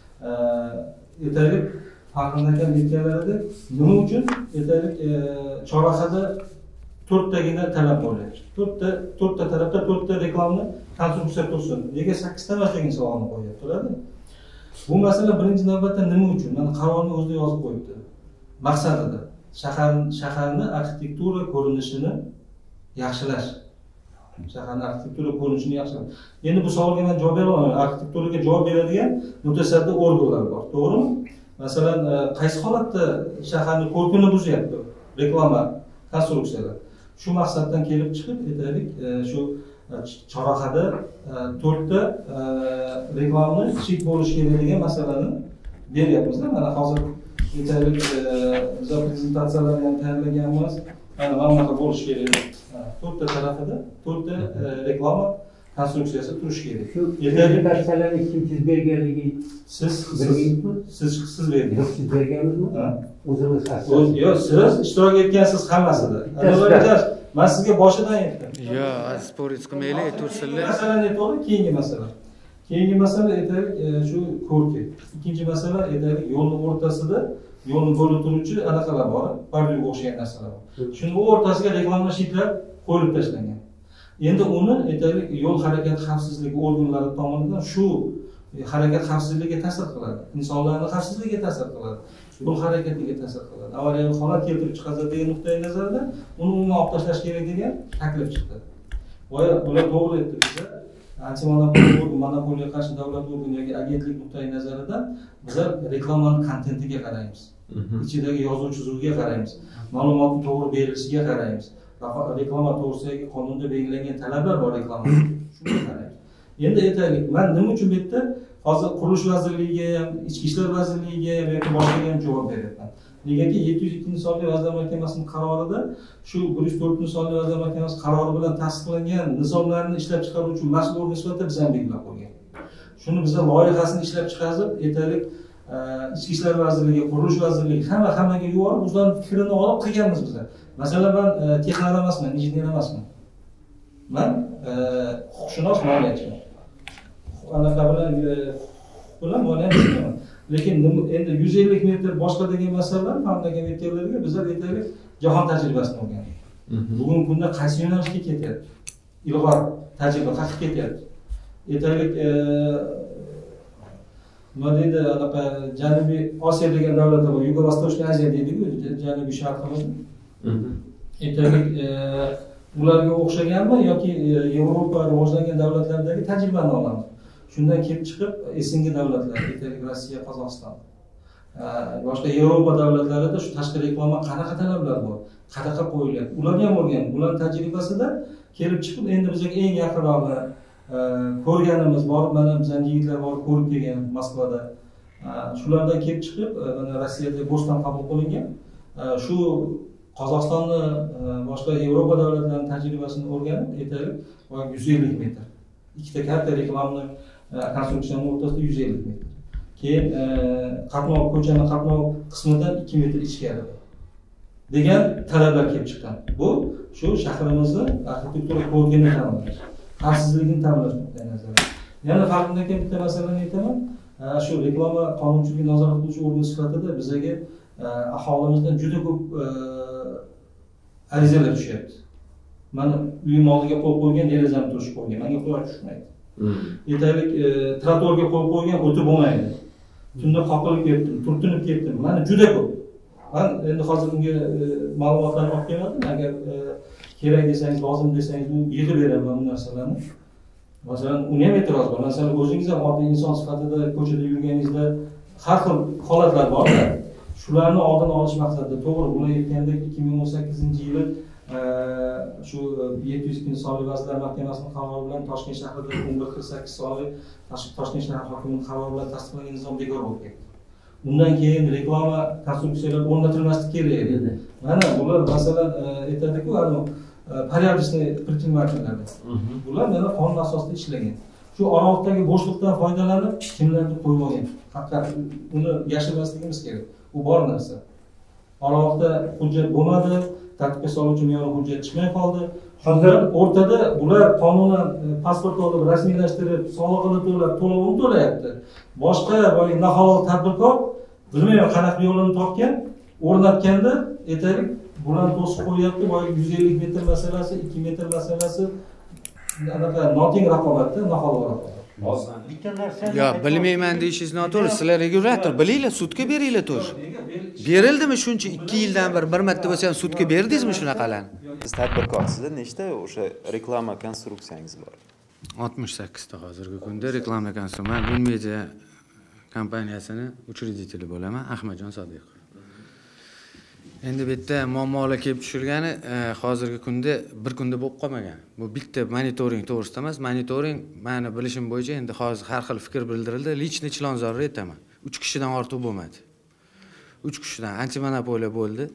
Yetarli Fahriddin aka aytganlarida nima uchun yetarli chorrahada to'rttagina talab bo'lyapti. to'rtta to'rtta tarafda to'rtta reklamni konstruksiya tursin. Nega sakkizta emas degan savolni qo'yaptilar. Bu masala birinchi navbatda nima uchun? Mana qarorni o'zida yozib qo'yibdi. Maqsadida shahar shaharni arxitektura ko'rinishini yaxshilash. Shaharning arxitektura ko'rinishini yaxshilash. Endi bu savolga men javob bera olmayman. Arxitekturaga javob beradigan mutasaddi organlar bor, to'g'rimi? Masalan, qaysi holatda shaharning ko'rkini buzyapti reklama konstruksiyalar. Shu maqsaddan kelib chiqib, aytaylik, shu chorrahada to'rtta reklamni kichik bo'lish kerak degan masalani beryapmiz-da. Mana hozir aytaylik, biz prezentatsiyalarni ham tayyorlaganmiz. Mana mana bunaqa bo'lishi kerak. to'rtta tarafida to'rtta reklama konstruksiyasi turishi kerak.
Shu prezentatsiyalarni kim chizib berganligi
siz
bilmaysizmi?
siz siz berdingiz.
Yo'q, siz berganmizmi? O'zimiz
O'z yo'q, siz ishtirok etgansiz hammasida. Men sizga boshidan aytdim.
Yo'q, sport qilmaylik, aytaversinlar.
Masalan aytaylik, keyingi masala. Keyingi masala aytaylik, shu ko'rki. Ikkinchi masala aytaylik, yo'lning o'rtasida yo'lni bo'lib turuvchi anaqalar bor, parlyuga o'xshagan narsalar bor. Shuni o'rtasiga reklama shitlar qo'yib tashlangan. Endi uni aytaylik, yo'l harakati xavfsizligi organlari tomonidan shu harakat xavfsizligiga ta'sir qiladi. Insonlarning xavfsizligiga ta'sir qiladi. Yo'l harakatiga ta'sir qiladi. Avariyaviy holat keltirib chiqadi degan nuqtai nazardan uni umuman olib tashlash kerak degan taklif chiqdi. Voy, bular to'g'ri aytdi bizlar. Antimonopoliya monopoliyaga qarshi davlat organi yoki agentlik nuqtai nazaridan bizlar reklamaning kontentiga qaraymiz. Ichidagi yozuv chizuvga qaraymiz. Ma'lumotning to'g'ri berilishiga qaraymiz. Reklama to'g'risidagi qonunda belgilangan talablar bor reklama. Shunga qaraymiz. Endi aytaylik, men nima uchun bu yerda hozir qurilish vazirligiga ham, ichki ishlar vazirligiga ham yoki boshqaga ham javob beryapman. Negaki yetti yuz ikkinchi sonli Vazirlar Mahkamasining qarorida shu bir yuz to'rtinchi sonli Vazirlar Mahkamasi qarori bilan tasdiqlangan nizomlarni ishlab chiqaruvchi mas'ul organ sifatida biz ham belgilab qo'ygan. Shuni bizlar loyihasini ishlab chiqarib, aytaylik, ichki ishlar vazirligi, qurilish vazirligi hamma hammaga yuborib, o'zlarining fikrini olib qilganmiz bizlar. Masalan, men texnik emasman, injener emasman. Men huquqshunos moliyachiman. Anaqa bilan bilan moliyachiman. Lekin endi yuz ellik metr boshqa degan masalalar mamlakatlarga bizlar aytaylik jahon tajribasini o'rgandik. Bugungi kunda qaysi yo'nalishga ketyapti? Ilg'or tajriba qayerga ketyapti? Aytaylik, nima deydi, anaqa Janubiy Osiyo degan davlatlar bor, Yugo-Vostochniy Aziya deydi-ku, Janubiy Sharqimiz. Aytaylik, ularga o'xshaganmi yoki Yevropa rivojlangan davlatlardagi tajribani olamiz. Shundan kelib chiqib, esingi davlatlar, aytaylik Rossiya, Qozog'iston, boshqa Yevropa davlatlarida shu tashqi reklama qanaqa talablar bor, qanaqa qo'yilyapti, ularni ham o'rgandik. Ularning tajribasida kelib chiqib, endi bizga eng yaqinroqi ko'rganimiz bor, mana bizning yigitlar bor, ko'rib kelgan Moskvada. Shulardan kelib chiqib, mana Rossiyada bo'ston qabul qilingan. Shu Qozog'istonni, boshqa Yevropa davlatlarining tajribasini o'rganib, aytaylik, yuz ellik metr. Ikkita katta reklamani konstruksiyaning o'rtasida yuz ellik metr. Keyin qatnov, ko'chani qatnov qismidan ikki metr ichkari degan talablar kelib chiqqan. Bu shu shahrimizni arxitektura ko'rkini ta'minlash, xavfsizligini ta'minlash nuqtai nazaridan. Yana farqindan keyin bitta masalani aytaman. Shu reklama qonunchilik nazorat qiluvchi organ sifatida bizga aholimizdan juda ko'p arizalar tushyapti. Mana uyim oldiga qo'yib qo'ygan derazam turish qo'ygan, menga quyosh tushmaydi. Aytaylik, trotuarga qo'yib qo'ygan o'tib bo'lmaydi. Tunda qoqilib ketdim, turtinib ketdim. Mana juda ko'p. Men endi hozir unga ma'lumotlarni olib kelmadim. Agar kerak desangiz, lozim desangiz, u yig'ib beraman bu narsalarni. Masalan, uni ham e'tiroz bor. Masalan, o'zingiz ham oddiy inson sifatida ko'chada yurganingizda har xil holatlar bor-da. Shularni oldini olish maqsadida, to'g'ri, bular aytgandek ikki ming o'n sakkizinchi yili shu yetti yuz ikkinchi sonli Vazirlar Mahkamasining qarori bilan Toshkent shahrida o'n bir qirq sakkiz sonli Toshkent shahar hokimining qarori bilan tasdiqlangan nizom bekor bo'lib ketdi. Undan keyin reklama konstruksiyalar o'rnatilmaslik kerak edi. Mana bular masalan aytadiku, ana порядочный предпринимательlar. Bular mana qonun asosida ishlagan. Shu oraliqdagi bo'shliqdan foydalanib, kimlardir qo'yib olgan. Faqat uni yashirmasligimiz kerak. Bu bor narsa. Oraliqda hujjat bo'lmadi, tartibga soluvchi me'yoriy hujjat chiqmay qoldi. Hozir o'rtada bular qonunan pasport olib, rasmiylashtirib, soliqini to'lab, to'lovini to'layapti. Boshqa boy naholal tadbirkor bilmayman qanaqa yo'lini topgan, o'rnatganda aytaylik, bularni to'sib qo'yapti. Boy yuz ellik metr masalasi, ikki metr masalasi anaqa noting raqobatda, naholal raqobat.
Bitta narsa.
Yo, bilmayman deyishingiz noto'g'ri. Sizlar regulator, bilinglar, sudga beringlar to'g'ri. Berildimi shuncha ikki yildan bir bir marta bo'lsa ham sudga berdingizmi shunaqalarni?
Siz tadbirkorsizda nechta o'sha reklama konstruksiyangiz bor?
oltmish sakkiz ta hozirgi kunda reklama konstruksiya. Men Bunmedia kompaniyasini uchrediteli bo'laman, Ahmadjon Sodiqov. Endi bu yerda muammolar kelib tushirgani hozirgi kunda bir kunda bo'lib qolmagan. Bu bitta monitoring to'g'risida emas, monitoring meni bilishim bo'yicha endi hozir har xil fikr bildirildi. Lichni chilonzorni aytaman. uch kishidan ortiq bo'lmadi. uch kishidan antimonopoliya bo'ldi.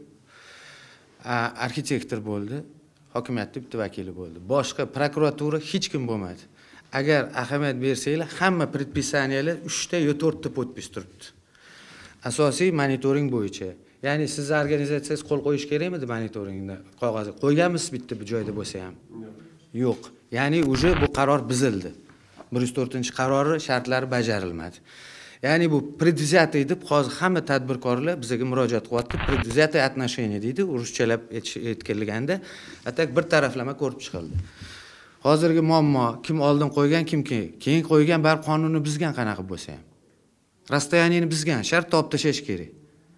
Arxitektor bo'ldi. Hokimiyatning bitta vakili bo'ldi. Boshqa prokuratura hech kim bo'lmadi. Agar ahamiyat bersanglar, hamma predpisaniyalar uchta yo to'rtta podpis turibdi. Asosiy monitoring bo'yicha. Ya'ni siz organizatsiyangiz qo'l qo'yish kerakmidi monitoringda qog'ozi? Qo'yganmisiz bitta bir joyda bo'lsa ham? Yo'q. Ya'ni uje bu qaror buzildi. bir yuz to'rtinchi qarori shartlari bajarilmadi. Ya'ni bu предвзятый deb hozir hamma tadbirkorlar bizga murojaat qilyapti. Предвзятое отношение deydi, ruschalab aytganliganda, atak bir taraflama ko'rib chiqildi. Hozirgi muammo kim oldin qo'ygan, kim keyin qo'ygan, bar qonunni buzgan qanaqa bo'lsa ham. Rastoyaniyni buzgan, shart topib tashlash kerak.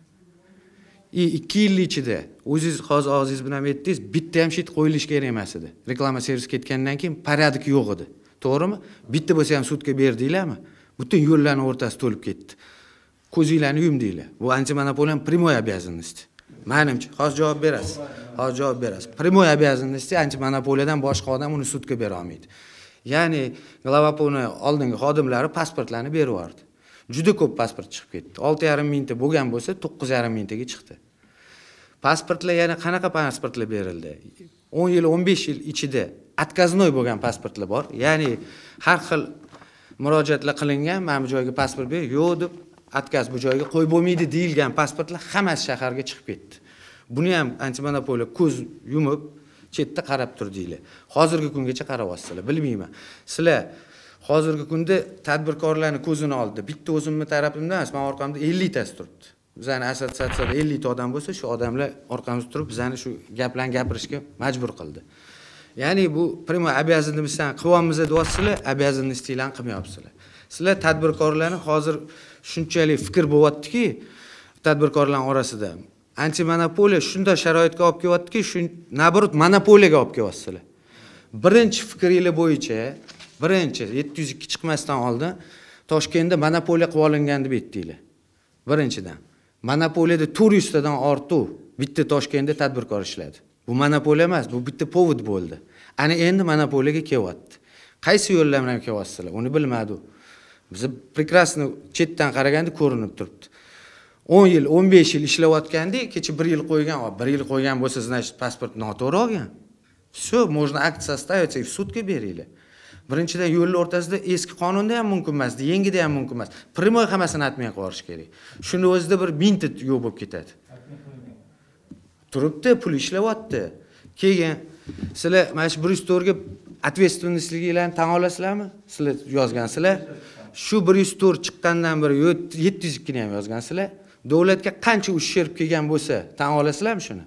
ikki yil ichida o'zingiz hozir og'zingiz bilan aytdingiz, bitta ham shit qo'yilish kerak emas edi. Reklama servisi ketgandan keyin porядок yo'q edi. To'g'rimi? Bitta bo'lsa ham sudga berdinglarmi? Butun yo'llarning o'rtasi to'lib ketdi. Ko'zinglarni yumdinglar. Bu antimonopoliyaning прямой обязанности. Menimcha, hozir javob berasiz. Hozir javob berasiz. Прямой обязанности antimonopoliyadan boshqa odam uni sudga bera olmaydi. Ya'ni Glavapolni oldingi xodimlari pasportlarni berib yubordi. Juda ko'p pasport chiqib ketdi. olti yarim mingta bo'lgan bo'lsa, to'qqiz yarim mingtaga chiqdi. Pasportlar yana qanaqa pasportlar berildi? o'n yil, o'n besh yil ichida отказной bo'lgan pasportlar bor. Ya'ni har xil murojaatlar qilingan, mana bu joyga pasport ber, yo'q deb отказ bu joyga qo'yib bo'lmaydi deyilgan pasportlar hammasi shaharga chiqib ketdi. Buni ham antimonopoliya ko'z yumib, chetda qarab turdinglar. Hozirgi kungacha qarayapsizlar, bilmayman. Sizlar hozirgi kunda tadbirkorlarning ko'zini oldida bitta o'zimni tarafimdan emas, men orqamda ellik tasi turibdi. Bizning assotsiatsiyada ellik ta odam bo'lsa, shu odamlar orqamizda turib, bizani shu gaplarni gapirishga majbur qildi. Ya'ni bu primo обязанностьdan qilyapmiz deyapsizlar, обязанностьlarni qilmayapsizlar. Sizlar tadbirkorlarni hozir shunchalik fikr bo'lyaptiki, tadbirkorlar orasida antimonopoliya shunday sharoitga olib kelyaptiki, shu nabrut monopoliyaga olib kelyapsizlar. Birinchi fikringiz bo'yicha, birinchi yetti yuz ikki chiqmasdan oldin Toshkentda monopoliya qilib olingan deb aytdinglar. Birinchidan, monopoliyada to'rt yuz tadan ortiq bitta Toshkentda tadbirkor ishladi. Bu monopoliya emas, bu bitta povod bo'ldi. Ana endi monopoliyaga kelyapti. Qaysi yo'llar bilan kelyapsizlar? Uni bilmadi. Biz prekrasno chetdan qaraganda ko'rinib turibdi. o'n yil, o'n besh yil ishlayotganda, kecha bir yil qo'ygan, bir yil qo'ygan bo'lsa, значит, pasport noto'g'ri olgan. Все, можно акт составить и в sudga beringlar. Birinchidan yo'llar o'rtasida eski qonunda ham mumkin emas, yangida ham mumkin emas. Primoy hammasini atmay qo'yish kerak. Shuni o'zida bir mingta yo'l bo'lib ketadi. Turibdi, pul ishlayapti. Keyin sizlar mana shu bir yuz to'rt ga ответственностьliginglarni tan olasizlarmi? Sizlar yozgansizlar. Shu bir yuz to'rt chiqqandan beri yetti yuz ikki ni ham yozgansizlar. Davlatga qancha ущерб kelgan bo'lsa, tan olasizlarmi shuni?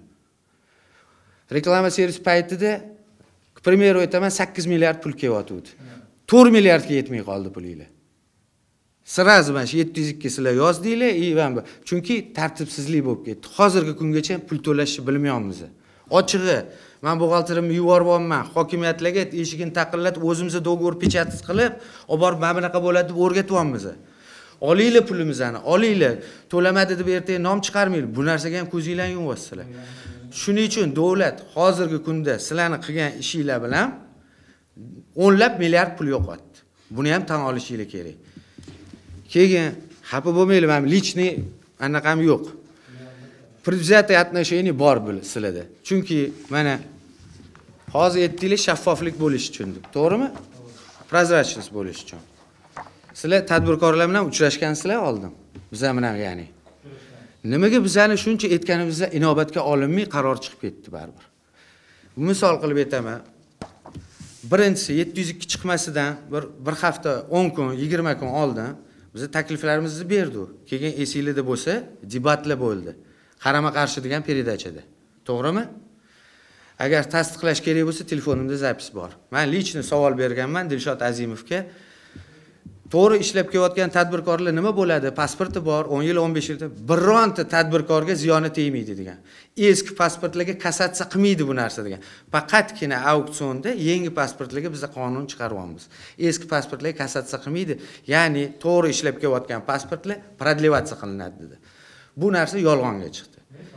Reklama servis paytida, к примеру, aytaman sakkiz milliard pul kelyapti. to'rt milliardga yetmay qoldi pulinglar. Sразу mana shu yetti yuz ikki sizlar yozdinglar, и chunki tartibsizlik bo'lib ketdi. Hozirgi kungacha pul to'lashni bilmayapmiz. Ochig'i, men buxgalterimni yuboribman, hokimiyatlarga eshigini taqillatib, o'zimizni dogovor pechatsiz qilib, olib borib mana bunaqa bo'ladi deb o'rgatyapmiz. Olinglar pulimizni, olinglar. To'lamadi deb ertaga nom chiqarmaylik. Bu narsaga ham ko'zinglarni yumoqsizlar. Shuning uchun davlat hozirgi kunda sizlarning qilgan ishinglar bilan o'nlab milliard pul yo'qotdi. Buni ham tan olishinglar kerak. Keyin xafa bo'lmaylik, men lichniy anaqam yo'q. Предвзятое отношение bor sizlarda. Chunki mana hozir aytdinglar shaffoflik bo'lish uchun, to'g'rimi? Prozrachность bo'lish uchun. Sizlar tadbirkorlar bilan uchrashgansizlar oldin. Bizlar bilan ya'ni. Nimaga bizani shuncha aytganimizda inobatga olinmay qaror chiqib ketdi baribir. Misol qilib aytaman. Birinchisi yetti yuz ikki chiqmasidan bir bir hafta, o'n kun, yigirma kun oldin biz takliflarimizni berdik. Keyin esingizda bo'lsa, debatlar bo'ldi. Qarama-qarshi degan peredachada. To'g'rimi? Agar tasdiqlash kerak bo'lsa, telefonimda zapis bor. Men lichni savol berganman Dilshod Azimovga. To'g'ri ishlab kelayotgan tadbirkorlar nima bo'ladi? Pasporti bor, o'n yil, o'n besh yilda bironta tadbirkorga ziyoni tegmaydi degan. Eski pasportlarga kassatsiya qilmaydi bu narsa degan. Faqatgina auksionda yangi pasportlarga biz qonun chiqaryapmiz. Eski pasportlarga kassatsiya qilmaydi. Ya'ni to'g'ri ishlab kelayotgan pasportlar продлеваться qilinadi dedi. Bu narsa yolg'onga chiqdi.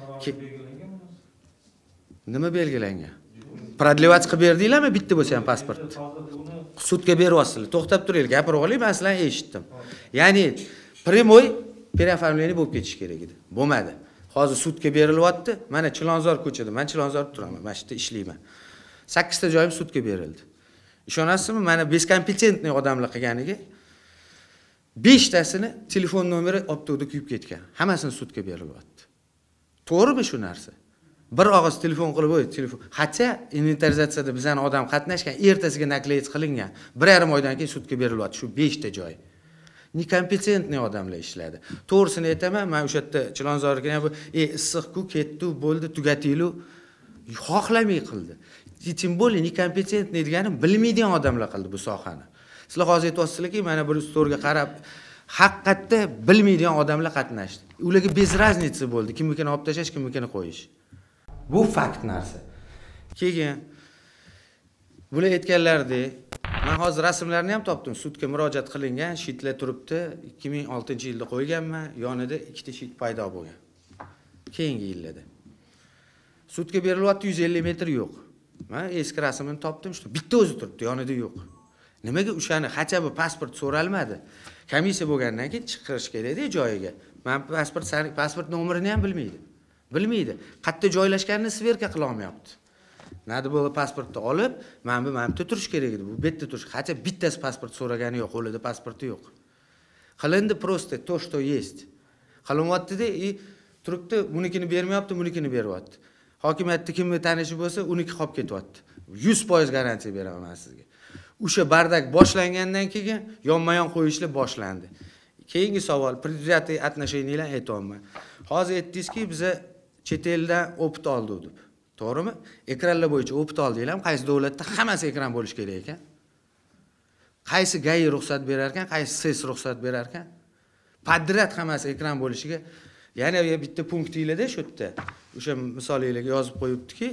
Nima belgilangan? Продлеваться qilib berdinglarmi bitta bo'lsa ham pasportni? Sudga beryapsizlar. To'xtab turinglar, gapirib oling, men sizlarni eshitdim. Ya'ni primoy Perafamliyani bo'lib ketish kerak edi. Bo'lmadi. Hozir sudga berilyapti. Mana Chilonzor ko'chada, men Chilonzorda turaman, mana shu yerda ishlayman. sakkizta joyim sudga berildi. Ishonasizmi? Mana beskompetentniy odamlar qilganiga beshtasini telefon nomeri optoda kuyib ketgan. Hammasini sudga berilyapti. To'g'rimi shu narsa? Bir og'iz telefon qilib qo'y, telefon. Hatto inventarizatsiyada bizani odam qatnashgan, ertasiga nakleyt qilingan. bir yarim oydan keyin sudga berilyapti shu beshta joy. Nekompetentniy odamlar ishladi. To'g'risini aytaman, men o'sha yerda Chilonzorga ham bu "Ey, issiq-ku, ketdi, bo'ldi, tugatinglar" xohlamay qildi. Tim bo'ldi, nekompetentniy degani bilmaydigan odamlar qildi bu sohani. Sizlar hozir aytyapsizlarki, mana bir storga qarab, haqiqatda bilmaydigan odamlar qatnashdi. Ularga bez razniца bo'ldi, kimnikini olib tashlash, kimnikini qo'yish. Bu fakt narsa. Keyin bular aytganlaridek, men hozir rasmlarni ham topdim. Sudga murojaat qilingan, shitlar turibdi. ikki ming oltinchi yilda qo'yganman, yonida ikkita shit paydo bo'lgan. Keyingi yillarda. Sudga berilyapti yuz ellik metr yo'q. Men eski rasmini topdim, shu bitta o'zi turibdi, yonida yo'q. Nimaga o'shani hacha bu pasport so'ralmadi? Komissiya bo'lgandan keyin chiqarish kerak-da joyiga. Men pasport pasport nomerini ham bilmaydi. Bilmaydi. Qayerda joylashganini sverka qila olmayapti. Nadi bo'lib pasportni olib, men bu men turish kerak edi. Bu bitta turish. Hacha bittasi pasport so'ragani yo'q, qo'lida pasporti yo'q. Qilindi просто то, что есть. Qilyapti-da, и turibdi, bunikini bermayapti, bunikini beryapti. Hokimiyatda kimni tanishi bo'lsa, uniki qolib ketyapti. yuz foiz garantiya beraman sizga. O'sha bardak boshlangandan keyin yonma-yon qo'yishlar boshlandi. Keyingi savol, предприятие отношениyalar aytayapman. Hozir aytdingizki, biza chet eldan opit oldik deb. To'g'rimi? Ekranlar bo'yicha opit oldinglar, qaysi davlatda hammasi ekran bo'lish kerak ekan? Qaysi G A I ruxsat berar ekan, qaysi S E S ruxsat berar ekan? Podrat hammasi ekran bo'lishiga yana bitta punktinglarda shu yerda o'sha misollarga yozib qo'yibdiki,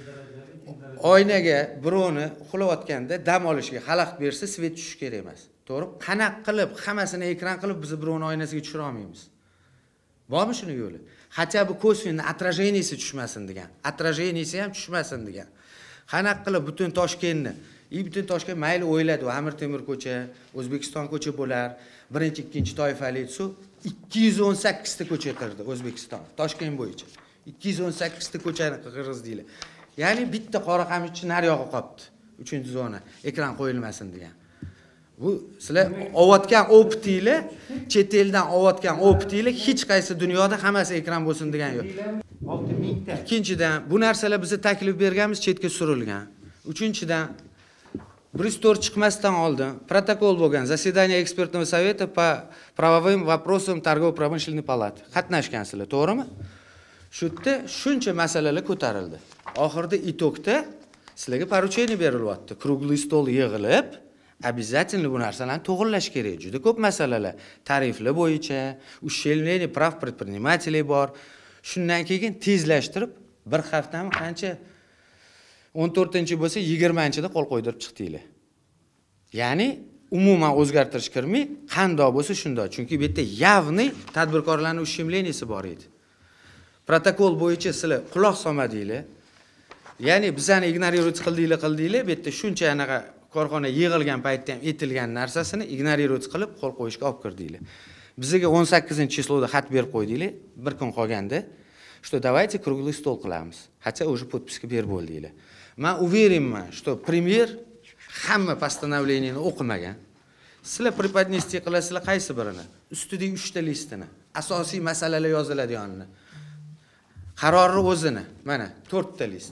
oynaga birovni uxlayotganda dam olishiga xalaqit bersa, svet tushishi kerak emas. To'g'ri? Qanaq qilib hammasini ekran qilib biz birovni oynasiga tushira olmaymiz. Bormi shuni yo'li? Hatto bu kosvinni отраженияsi tushmasin degan. Отраженияsi ham tushmasin degan. Qanaq qilib butun Toshkentni, и butun Toshkent mayli o'yladi, Amir Temur ko'cha, O'zbekiston ko'cha bo'lar, birinchi, ikkinchi toifali su ikki yuz o'n sakkiz ta ko'cha qirdi O'zbekiston, Toshkent bo'yicha. ikki yuz o'n sakkiz ta ko'chani qirg'izdinglar. Ya'ni bitta qora qamishchi nariyog'i qopti. uchinchi zona ekran qo'yilmasin degan. Bu sizlar ovatgan optiklar, chet eldan ovatgan optiklar hech qaysi dunyoda hammasi ekran bo'lsin degan yo'q. olti ming ta. Ikkinchidan, bu narsalar bizni taklif berganmiz chetga surilgan. Uchinchidan, Bristor chiqmasdan oldin protokol bo'lgan заседание экспертного совета по правовым вопросам торгово-промышленной палаты. Qatnashgansizlar, to'g'rimi? Shu yerda shuncha masalalar ko'tarildi. Oxirida itokda sizlarga поручение berilyapti. Круглый stol yig'ilib, обязательно bu narsalarni to'g'irlash kerak. Juda ko'p masalalar, tariflar bo'yicha, ущемление прав предпринимателей bor. Shundan keyin tezlashtirib, bir haftami qancha o'n to'rtinchi bo'lsa, yigirmanchida qo'l qo'ydirib chiqdinglar. Ya'ni umuman o'zgartirish kirmay, qandoq bo'lsa shundoq. Chunki bu yerda явный tadbirkorlarning ущемленияsi bor edi. Protokol bo'yicha sizlar quloq solmadinglar. Ya'ni bizani ignorirovat qildinglar, qildinglar, bu yerda shuncha anaqa korxona yig'ilgan paytda ham etilgan narsasini ignorirovat qilib qo'l qo'yishga olib kirdinglar. Bizga o'n sakkizinchi числоda xat berib qo'ydinglar, bir kun qolganda, что давайте круглый стол qilamiz. Hatto уже подписка berib bo'ldinglar. Men уверенman, что премьер hamma постановлениeni o'qimagan. Sizlar преподнести qilasizlar qaysi birini? Ustidagi uchta listini, asosiy masalalar yoziladiganini. Qarorni o'zini, mana to'rtta list.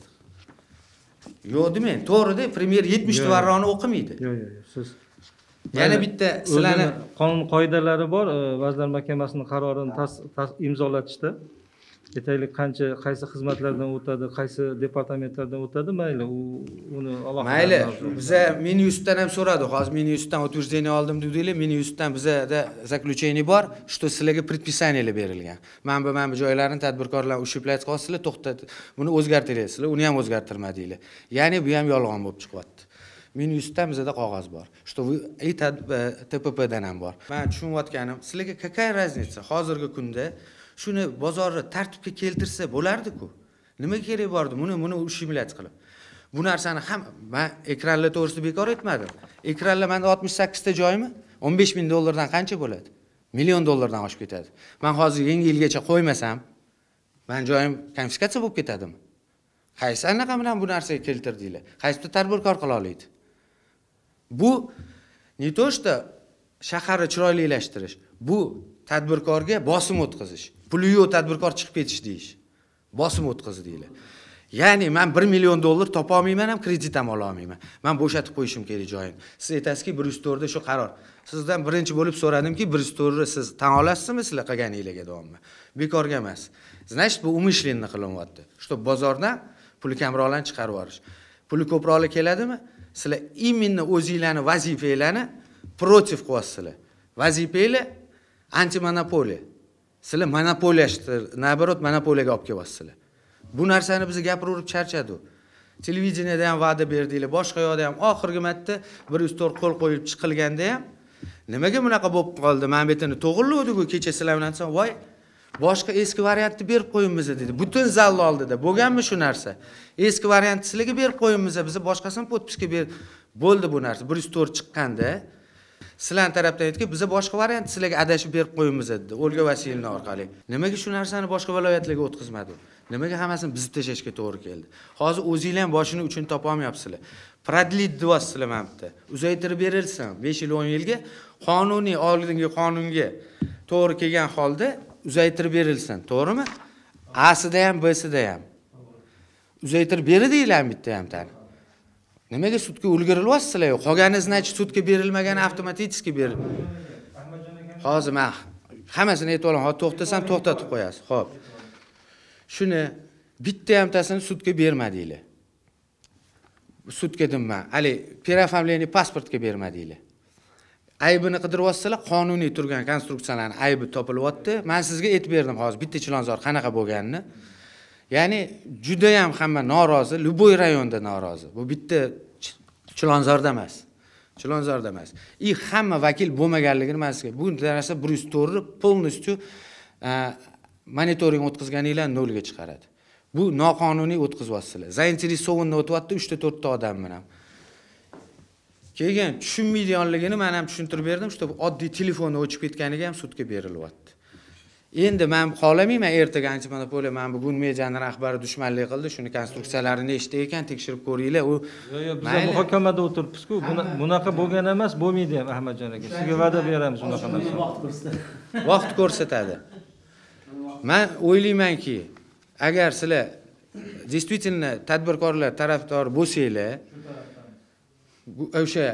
Yo'q demang, to'g'ri-da, premyer yetmish varroni o'qimaydi.
Yo'q, yo'q, siz
Yana bitta sizlarni
qonun qoidalari bor, Vazirlar Mahkamasining qarorini imzolatishda. Aytaylik, qancha qaysi xizmatlardan o'tadi, qaysi departamentlardan o'tadi, mayli, u uni alohida.
Mayli, biza Miniyustdan ham so'radi. Hozir Miniyustdan утверждение oldim dedinglar, Miniyustdan bizada заключение bor, что sizlarga предписаниялар berilgan. Mana bu mana bu joylarni tadbirkorlar ushiplab qolsizlar, to'xtat, buni o'zgartirasizlar, uni ham o'zgartirmadinglar. Ya'ni bu ham yolg'on bo'lib chiqyapti. Miniyustdan bizada qog'oz bor, что вы и T P P dan ham bor. Men tushunayotganim, sizlarga какая разница? Hozirgi kunda shuni bozorni tartibga keltirsa bo'lardi-ku. Nima kerak bordi? Buni buni ushimlat qilib. Bu narsani ham men ekranlar to'g'risida bekor aytmadim. Ekranlar menda oltmish sakkiz ta joymi? o'n besh ming dollardan qancha bo'ladi? million dollardan oshib ketadi. Men hozir yangi yilgacha qo'ymasam, men joyim konfiskatsiya bo'lib ketadimi? Qaysi anaqa bilan bu narsaga keltirdinglar? Qaysi tadbirkor qila oladi? Bu не то что shaharni chiroylilashtirish, bu tadbirkorga bosim o'tkazish. Puli yo'q tadbirkor chiqib ketish deyish. Bosim o'tkazdilar. Ya'ni men bir million dollar topa olmayman, ham kredit ham ola olmayman. Men bo'shatib qo'yishim kerak joyini. Siz aytasizki, bir yuz to'rt da shu qaror. Sizdan birinchi bo'lib so'radimki, bir yuz to'rt ni siz tan olasizmi sizlar qilganingizga davomli? Bekorga emas. Значит, bu umishlenni qilinyapti. Что bozordan puli kamroqlarni chiqarib yuborish. Puli ko'proqlar keladimi? Sizlar именно o'zingizlarni vazifanglarni protiv qilyapsizlar. Vazifanglar antimonopoliya. Sizlar monopoliyashtir, naоборот, monopoliyaga olib kelyapsizlar. Bu narsani biz gapirib charchadi. Televideniyada ham va'da berdinglar, boshqa yoqda ham oxirgi marta bir yuz to'rt qo'l qo'yib chiqilganda ham nimaga bunaqa bo'lib qoldi? Men betini to'g'irlovdi-ku kecha sizlar bilan so'ng, voy, boshqa eski variantni berib qo'yimiz dedi. Butun zalni oldida bo'lganmi shu narsa? Eski variantni sizlarga berib qo'yimiz, biz boshqasini podpiska ber. Bo'ldi bu narsa. bir yuz to'rt chiqqanda sizlar tarafdan aytdiki, biz boshqa variant sizlarga adashib berib qo'yimiz dedi. Olga Vasilyevna orqali. Nimaga shu narsani boshqa viloyatlarga o'tkazmadi? Nimaga hammasini bizni tashashga to'g'ri keldi? Hozir o'zingizlar ham boshini uchun topa olmayapsizlar. Proдлить deyapsizlar mana bitta. Uzaytirib berilsin besh yil o'n yilga qonuniy oldingi qonunga to'g'ri kelgan holda uzaytirib berilsin, to'g'rimi? A'sida ham, B'sida ham. Uzaytirib beridinglarmi bitta ham tani? Nimaga sudga ulgurilyapsizlar? Qolganingizni aytib sudga berilmagani avtomatik berildi. Hozir men hammasini aytib olaman. Hozir to'xtasam to'xtatib qo'yasiz. Xo'p. Shuni bitta hamtasini sudga bermadinglar. Sudga dedim men. Ali, переоформление pasportga bermadinglar. Aybini qidiryapsizlar, qonuniy turgan konstruksiyalarning aybi topilyapti. Men sizga aytib berdim hozir bitta Chilonzor qanaqa bo'lganini. Ya'ni juda ham hamma norozi, любой rayonda norozi. Bu bitta Chilonzorda emas. Chilonzorda emas. I hamma vakil bo'lmaganligini men sizga bu narsa bir yuz to'rt полностью monitoring o'tkazganinglar nolga chiqaradi. Bu noqonuniy o'tkazyapsizlar. Zainteresованный o'tyapti uch ta to'rt ta odam bilan. Keyin tushunmaydiganligini men ham tushuntirib berdim, что oddiy telefonni o'chib ketganiga ham sudga berilyapti. Endi men xohlamayman ertaga antimonopoliya men bugun medianing rahbari dushmanlik qildi, shuni konstruksiyalarini eshitdi ekan, tekshirib ko'ringlar. U
yo'q, biz muhokamada o'tiribmiz-ku. Bunaqa bo'lgan emas, bo'lmaydi ham Ahmadjon aka. Sizga va'da beramiz unaqa narsa.
Vaqt ko'rsatadi.
Vaqt ko'rsatadi. Men o'ylaymanki, agar sizlar действительно tadbirkorlar tarafdor bo'lsanglar, o'sha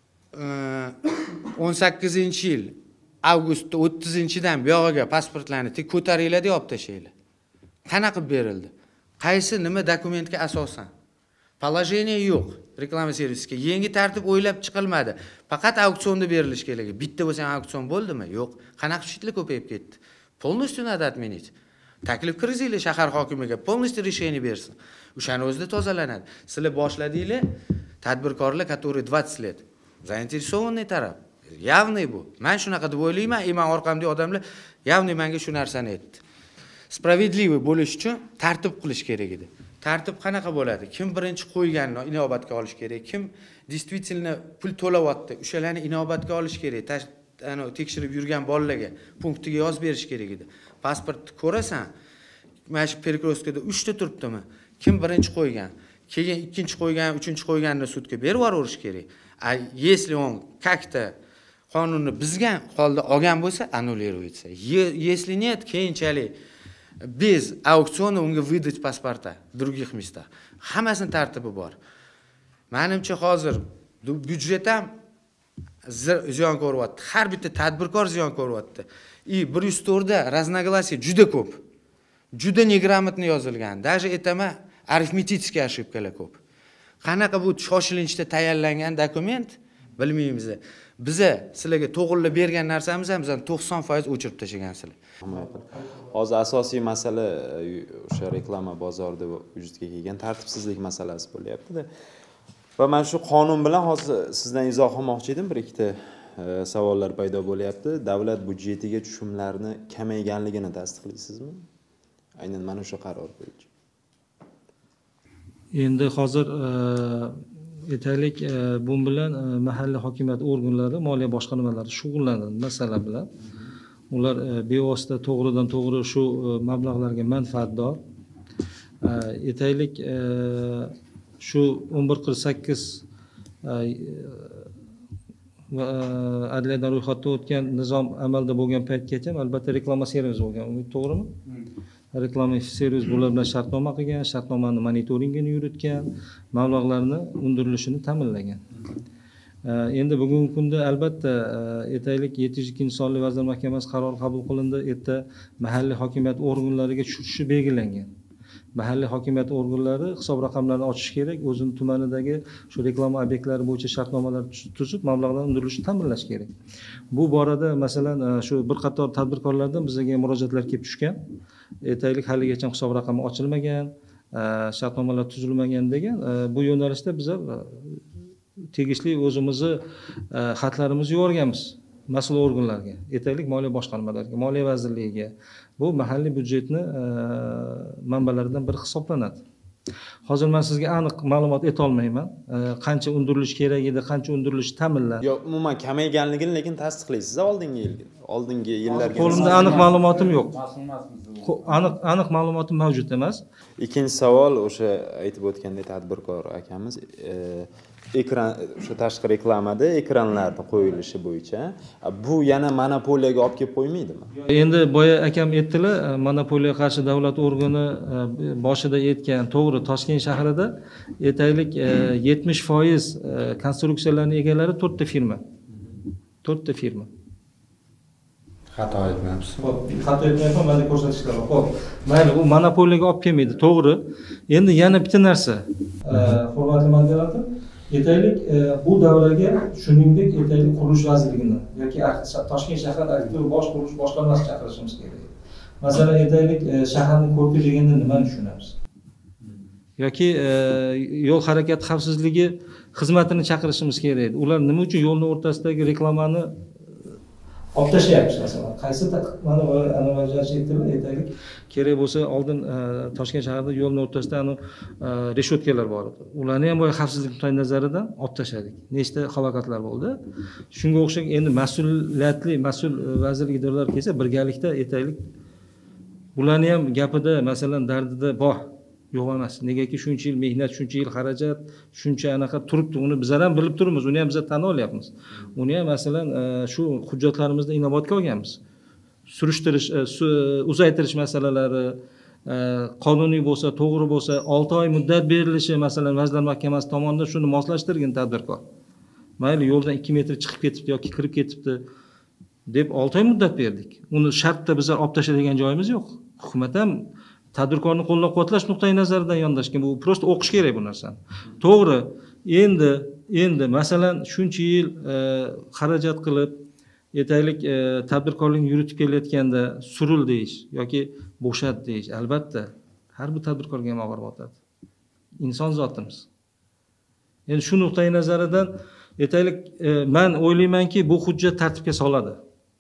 o'n sakkizinchi yil avgust o'ttizinchidan buyog'iga pasportlarni tik ko'taringlar deb olib tashlaylar. Qanaqa berildi? Qaysi nima dokumentga asosan? Положение yo'q. Reklama servisiga yangi tartib o'ylab chiqilmadi. Faqat auksionda berilish kerak. Bitta bo'lsa ham auksion bo'ldimi? Yo'q. Qanaqa shitlik ko'payib ketdi. Полностью надо отменить. Taklif kirizinglar shahar hokimiga, полностью решение bersin. O'shani o'zida tozalanadi. Sizlar boshladinglar, tadbirkorlar, которые двадцать лет. Заинтересованный taraf. Явный bu. Men shunaqa deb o'ylayman, men orqamdagi odamlar явный menga shu narsani aytdi. Справедливый bo'lish uchun tartib qilish kerak edi. Tartib qanaqa bo'ladi? Kim birinchi qo'yganini inobatga olish kerak, kim действительно pul to'layapti, o'shalarni inobatga olish kerak. Ana tekshirib yurgan bolalarga punktiga yozib berish kerak edi. Pasportni ko'rasan, mana shu перекресткада uch ta turibdimi? Kim birinchi qo'ygan, keyin ikkinchi qo'ygan, uchinchi qo'yganini sudga berib yuborish kerak. A если он как-то qonunni buzgan holda olgan bo'lsa, annuliруется. Если нет, keyinchalik без аукциона unga выдать pasporta в других местах. Hammasini tartibi bor. Menimcha hozir byudjet ham ziyon ko'ryapti. Har bitta tadbirkor ziyon ko'ryapti. И bir yuz to'rt da разногласие juda ko'p. Juda неграмотно yozilgan. Даже aytaman, arifmetический ошибкалар ko'p. Qanaqa bu shoshilinchda tayyorlangan dokument bilmaymiz. Biza sizlarga to'g'rilab bergan narsamiz ham bizdan to'qson foiz o'chirib tashlagansizlar.
Hozir asosiy masala o'sha reklama bozorida vujudga kelgan tartibsizlik masalasi bo'lyapti-da. Va men shu qonun bilan hozir sizdan izoh olmoqchi edim, bir ikkita savollar paydo bo'lyapti. Davlat byudjetiga tushumlarni kamayganligini tasdiqlaysizmi? Aynan mana shu qaror bo'yicha.
Endi hozir aytaylik, bu bilan mahalliy hokimiyat organlari, moliya boshqarmalari shug'ullanadi masala bilan. ular bevosita to'g'ridan to'g'ri shu mablag'larga manfaatdor. Aytaylik, shu o'n bir qirq sakkiz adliyadan ro'yxatda o'tgan nizom amalda bo'lgan paytgacha albatta reklama servis bo'lgan, to'g'rimi? Reklama servis bular bilan shartnoma qilgan, shartnomani monitoringini yuritgan, mablag'larni undirilishini ta'minlagan. Endi bugungi kunda albatta aytaylik yetti yuz ikkinchi sonli Vazirlar Mahkamasi qarori qabul qilindi. Erta mahalliy hokimiyat organlariga tushishi belgilangan. Mahalliy hokimiyat organlari hisob raqamlarini ochish kerak, o'zining tumanidagi shu reklama obyektlari bo'yicha shartnomalar tuzib, mablag'lar undirilishini ta'minlash kerak. Bu borada masalan shu bir qator tadbirkorlardan bizga murojaatlar kelib tushgan. Aytaylik haligacha hisob raqami ochilmagan, shartnomalar tuzilmagan degan. Bu yo'nalishda biz tegishli o'zimizni xatlarimizni yuborganmiz mas'ul organlarga, aytaylik moliya boshqarmalariga, moliya vazirligiga. Bu mahalliy byudjetni manbalaridan biri hisoblanadi. Hozir men sizga aniq ma'lumot eta olmayman. Qancha undirilish kerak edi, qancha undirilish ta'minlanadi.
Yo'q, umuman kamayganligini lekin tasdiqlaysiz oldingi yilga. Oldingi yillarga.
Qo'limda aniq ma'lumotim yo'q. Aniq aniq ma'lumotim mavjud emas.
Ikkinchi savol o'sha aytib o'tgandek tadbirkor akamiz ekran o'sha tashqi reklamada ekranlarning qo'yilishi bo'yicha bu yana monopoliyaga olib kelib qo'ymaydimi?
Endi boya akam aytdilar, monopoliyaga qarshi davlat organi boshida aytgan, to'g'ri, Toshkent shahrida aytaylik yetmish foiz konstruksiyalarning egalari to'rtta firma. to'rtta firma.
Xato aytmayapsiz.
Xo'p, xato aytmayapman, mana ko'rsatishlar bor. Xo'p, mayli, u monopoliyaga olib kelmaydi, to'g'ri. Endi yana bitta narsa. Hurmatli moderator, aytaylik, bu davraga shuningdek aytaylik qurilish vazirligini yoki Toshkent shahar aktiv bosh qurilish boshqarmasini chaqirishimiz kerak. Masalan, aytaylik, shaharning ko'rki deganda nimani tushunamiz? Yoki yo'l harakati xavfsizligi xizmatini chaqirishimiz kerak. Ular nima uchun yo'lning o'rtasidagi reklamani olib tashlayapmiz masalan? Qaysi mana analogiyachi aytaylik, kerak bo'lsa oldin Toshkent shahrida yo'lning o'rtasida ana reshotkalar bor edi. Ularni ham bo'y xavfsizlik nuqtai nazaridan olib tashladik. Nechta halokatlar bo'ldi. Shunga o'xshagan endi mas'uliyatli mas'ul vazirlik idoralari kelsa birgalikda aytaylik, ularni ham gapida masalan dardida bor. Yo'q emas. Negaki shuncha yil mehnat, shuncha yil xarajat, shuncha anaqa turibdi. Uni bizlar ham bilib turibmiz, uni ham biz tan olyapmiz. Uni ham masalan shu hujjatlarimizda inobatga olganmiz. Surishtirish, uzaytirish masalalari qonuniy bo'lsa, to'g'ri bo'lsa, olti oy muddat berilishi masalan Vazirlar Mahkamasi tomonidan shuni moslashtirgan tadbirkor. Mayli yo'ldan ikki metr chiqib ketibdi yoki kirib ketibdi deb olti oy muddat berdik. Uni shartda bizlar olib tashlaydigan joyimiz yo'q. Hukumat ham tadbirkorni qo'llab-quvvatlash nuqtai nazaridan yondashgan. Bu prosta o'qish kerak bu narsani. To'g'ri, endi endi masalan shuncha yil xarajat qilib aytaylik tadbirkorlikni yuritib kelayotganda suril deyish yoki bo'shat deyish albatta har bir tadbirkorga ham og'ir botadi. Inson zotimiz. Endi shu nuqtai nazaridan aytaylik, men o'ylaymanki bu hujjat tartibga soladi.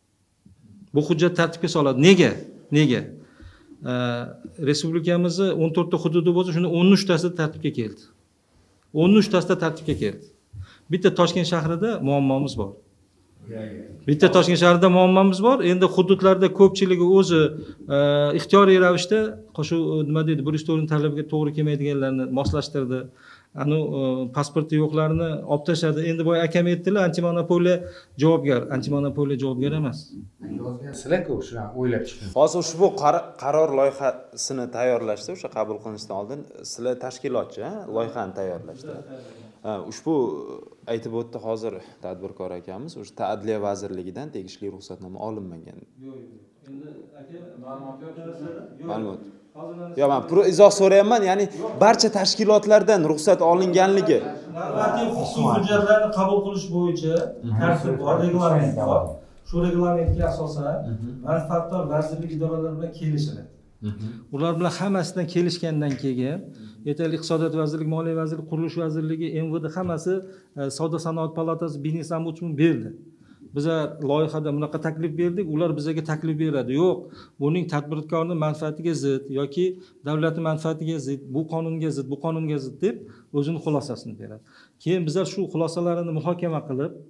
Bu hujjat tartibga soladi. Nega? Nega? Respublikamizni o'n to'rtta hududi bo'lsa, shunda o'n uch tasi tartibga keldi. o'n uch tasida tartibga keldi. Bitta Toshkent shahrida muammomiz bor. Bitta Toshkent shahrida muammomiz bor. Endi hududlarda ko'pchiligi o'zi ixtiyoriy ravishda shu nima deydi, bir yuz to'rt talabiga to'g'ri kelmaydiganlarni moslashtirdi. Anu pasporti yo'qlarini olib tashladi. Endi boya akam aytdilar, antimonopoliya javobgar, antimonopoliya javobgar emas.
Sizlar-ku shuni o'ylab chiqing.
Hozir ushbu qaror loyihasini tayyorlashda, o'sha qabul qilinishdan oldin sizlar tashkilotchi, loyihani tayyorlashda. Ushbu aytib o'tdi hozir tadbirkor akamiz, o'sha Adliya vazirligidan tegishli ruxsatnoma olinmagan.
Yo'q, yo'q. Endi aka
ma'lumot. Yo, men puro izoh so'rayapman, ya'ni barcha tashkilotlardan ruxsat olinganligi.
Normativ huquqiy hujjatlarni qabul qilish bo'yicha tartib bor, reglament bor. Shu reglamentga asosan manfaatdor vazirlik idoralari bilan kelishiladi. Ular bilan hammasidan kelishgandan keyin aytaylik iqtisodiyot vazirligi, moliya vazirligi, qurilish vazirligi, M V D hammasi savdo sanoat palatasi, biznes ombudsman berdi. Biza loyihada bunaqa taklif berdik, ular bizga taklif beradi. Yo'q, buning tadbirkorning manfaatiga zid yoki davlatning manfaatiga zid, bu qonunga zid, bu qonunga zid deb o'zining xulosasini beradi. Keyin bizlar shu xulosalarini muhokama qilib,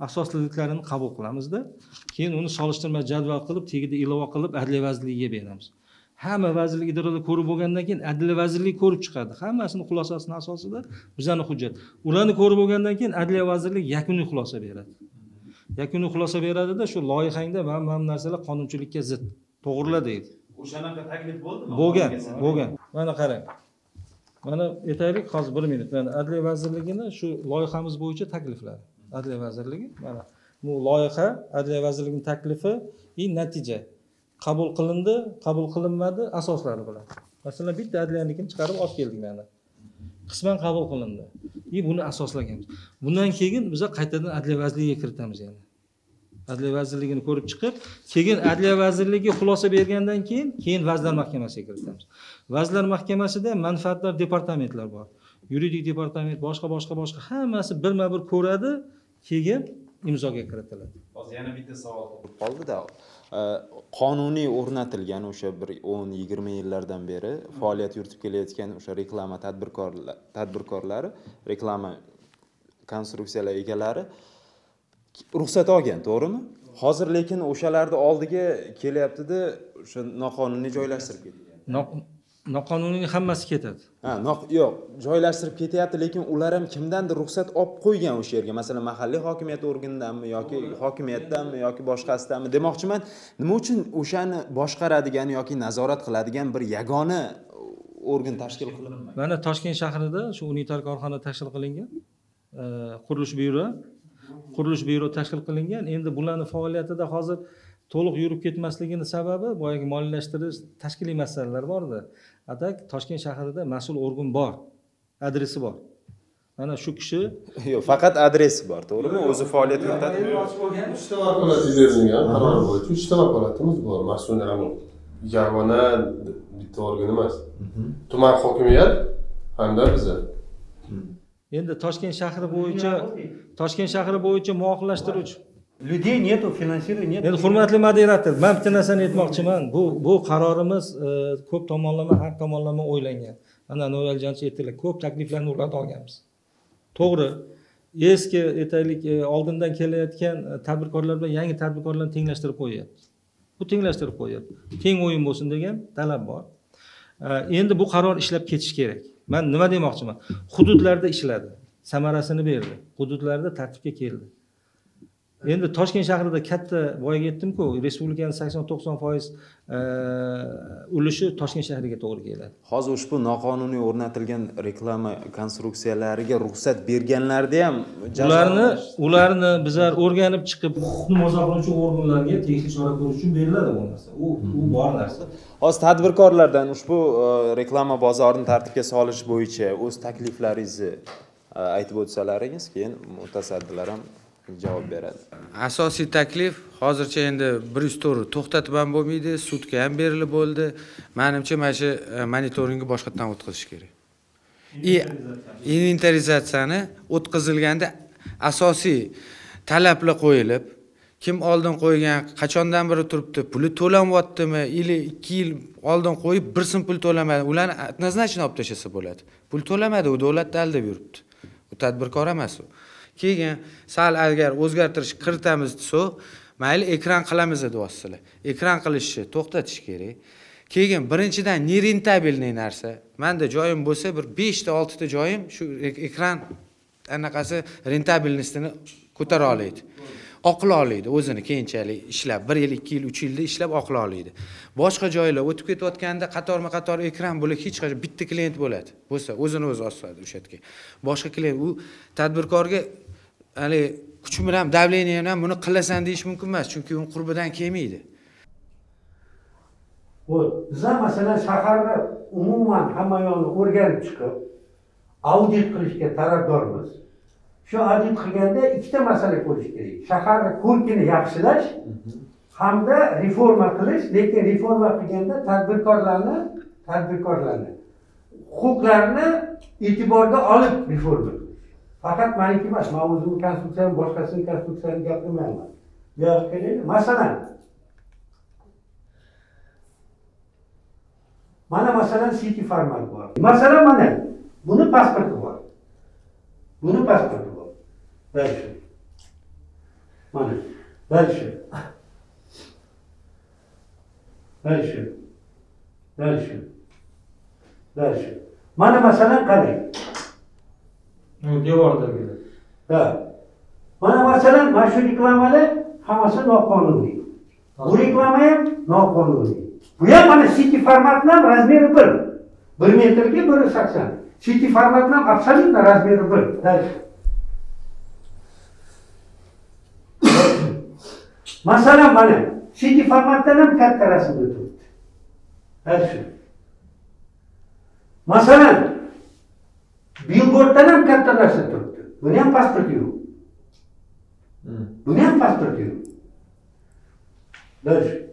asosliklarini qabul qilamizda, keyin uni solishtirma jadval qilib, tagida ilova qilib Adliya vazirligiga beramiz. Hamma vazirlik idoralari ko'rib bo'lgandan keyin Adliya vazirligi ko'rib chiqadi. Hammasini xulosasining asosida bizning hujjat. Ularni ko'rib bo'lgandan keyin Adliya vazirligi yakuniy xulosa beradi. Yakuniy xulosa beradida shu loyihangda mana bu narsalar qonunchilikka zid. To'g'rila deydi.
O'shanaqa taklif bo'ldimi?
Bo'lgan, bo'lgan. Mana qarang. Mana aytaylik, hozir bir minut. Mana Adliya vazirligining shu loyihamiz bo'yicha takliflari. Adliya vazirligi mana bu loyiha, Adliya vazirligining taklifi va natija. Qabul qilindi, qabul qilinmadi, asoslari bilan. Masalan, bitta adliyanikini chiqarib olib keldik mana. Qisman qabul qilindi. Va buni asoslaganmiz. Bundan keyin biz qaytadan Adliya vazirligiga kiritamiz yana. Adliya vazirligini ko'rib chiqib, keyin Adliya vazirligi xulosa bergandan keyin, keyin Vazirlar Mahkamasiga kiritamiz. Vazirlar Mahkamasida manfaatlar departamentlar bor. Yuridik departament, boshqa boshqa boshqa hammasi birma-bir ko'radi, keyin imzoga kiritiladi.
Hozir yana bitta savol qoldi-da. Qonuniy o'rnatilgan o'sha bir o'n yigirma yillardan beri faoliyat yuritib kelayotgan o'sha reklama tadbirkorlar tadbirkorlari, reklama konstruksiyalar egalari ruxsat olgan, to'g'rimi? Hozir lekin o'shalarning oldiga kelyapti-da, o'sha noqonuniy joylashtirib ketgan.
Noqonuniy hammasi ketadi.
Ha, yo'q, joylashtirib ketyapti, lekin ular ham kimdandir ruxsat olib qo'ygan o'sha yerga. Masalan, mahalliy hokimiyat organidanmi yoki hokimiyatdanmi yoki boshqasidanmi demoqchiman. Nima uchun o'shani boshqaradigan yoki nazorat qiladigan bir yagona organ tashkil qilinmaydi?
Mana Toshkent shahrida shu unitar korxona tashkil qilingan. Qurilish byuro qurilish byuro tashkil qilingan. Endi bularning faoliyatida hozir to'liq yurib ketmasligining sababi boyagi moliyalashtirish tashkiliy masalalar bor-da. Atak Toshkent shahrida mas'ul organ bor, adresi bor. Mana shu kishi
yo'q, faqat adresi bor, to'g'rimi? O'zi faoliyat yuritadi.
uchta vakolat berilgan qaror bo'yicha uchta vakolatimiz bor. Mas'ullar ham yagona bitta organ emas. Tuman hokimiyat hamda bizlar.
Endi Toshkent shahri bo'yicha Toshkent shahri bo'yicha muvofiqlashtiruvchi
Людей nету, финансирования нет.
Endi hurmatli moderator, men bitta narsani aytmoqchiman. Bu bu qarorimiz ko'p tomonlama, har tomonlama o'ylangan. Mana No'raljonchi aytdilar, ko'p takliflarni ulardan olganmiz. To'g'ri, eski aytaylik oldindan kelayotgan tadbirkorlar bilan yangi tadbirkorlarni tenglashtirib qo'yapti. Bu tenglashtirib qo'yapti. Teng o'yin bo'lsin degan talab bor. Endi bu qaror ishlab ketish kerak. Men nima demoqchiman? Hududlarda ishladi, samarasini berdi. Hududlarda tartibga keldi. Endi Toshkent shahrida katta boyaga aytdim-ku, respublikaning sakson to'qson foiz ulushi Toshkent shahriga to'g'ri keladi.
Hozir ushbu noqonuniy o'rnatilgan reklama konstruksiyalariga ruxsat berganlarda ham
ularni ularni bizlar o'rganib chiqib, huquqni muhofaza qiluvchi organlarga tegishli chora ko'rish uchun beriladi bu narsa. U u bor narsa.
Hozir tadbirkorlardan ushbu reklama bozorini tartibga solish bo'yicha o'z takliflaringizni aytib o'tsalaringiz, keyin mutasaddilar ham javob beradi.
Asosiy taklif hozircha endi bir yuz to'rt to'xtatib ham bo'lmaydi, sudga ham berilib bo'ldi. Menimcha mana shu monitoringni boshqatdan o'tkazish kerak. Inventarizatsiyani o'tkazilganda asosiy talablar qo'yilib, kim oldin qo'ygan, qachondan beri turibdi, puli to'lanmayaptimi, ili ikki yil oldin qo'yib bir so'm pul to'lamadi. Ularni однозначно olib tashlasa bo'ladi. Pul to'lamadi, u davlatda aldab yuribdi. U tadbirkor emas u. Keyin sal agar o'zgartirish kiritamiz desa, mayli ekran qilamiz deyapsizlar. Ekran qilishni to'xtatish kerak. Keyin birinchidan nerentabilniy narsa. Menda joyim bo'lsa, bir besh ta olti ta joyim shu ekran anaqasi rentabilnostini ko'tara oladi. Oqla oladi o'zini keyinchalik ishlab, bir yil, ikki yil, uch yilda ishlab oqla oladi. Boshqa joylar o'tib ketayotganda qatorma-qator ekran bo'lib hech qachon bitta klient bo'ladi. Bo'lsa, o'zini o'zi osadi o'sha yerga. Boshqa klient u tadbirkorga hali kuchim bilan, davleniya bilan buni qilasan deyish mumkin emas, chunki u qurbidan kelmaydi.
Bizlar masalan shaharni umuman hamma yoqni o'rganib chiqib, audit qilishga tarafdormiz. Shu audit qilganda ikkita masala ko'rish kerak. Shaharni ko'rkini yaxshilash hamda reforma qilish, lekin reforma qilganda tadbirkorlarni, tadbirkorlarni huquqlarini e'tiborga olib reforma qilish. Faqat meniki emas, men o'zim konstruksiyani, boshqasini konstruksiyani gapirmayman. Bu yoqqa kelaylik. Masalan, mana masalan City Farmer bor. Masalan mana buni pasporti bor. Buni pasporti bor. Mana shu. Mana. Дальше. Дальше. Дальше. Дальше. Mana masalan qarang.
Devordagi.
Ha. Mana masalan mana shu reklamalar hammasi noqonuniy. Bu reklama ham noqonuniy. Bu ham mana city formatdan razmeri bir. bir metrga bir sakson. City formatdan absolutno razmeri bir. Dальше. Masalan mana city formatdan ham katta rasmda turibdi. Dальше. Masalan billboarddan ham katta narsa turibdi. Buni ham pasporti yo'q. Buni ham pasporti yo'q. Dальше.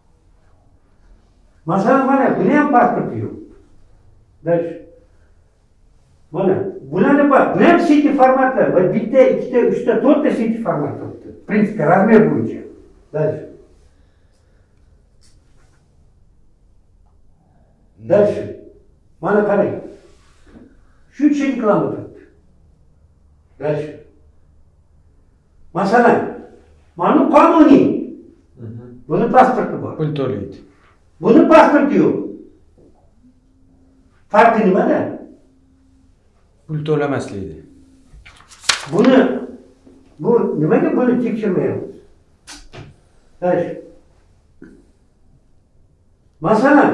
Masalan mana buni ham pasporti yo'q. Dальше. Mana bularni bak, bu ham city formatlar va bitta, ikkita, uchta, to'rtta city format turibdi. Prinsipda razmer bo'yicha. Dальше. Dальше. Mana qarang. Shuncha reklama turibdi. Dальше. Masalan, mana qonuniy. Buni pasporti bor.
Pul to'laydi.
Buni pasporti yo'q. Farqi nimada?
Pul to'lamaslikda.
Buni bu nimaga buni tekshirmayapmiz? Dальше. Masalan,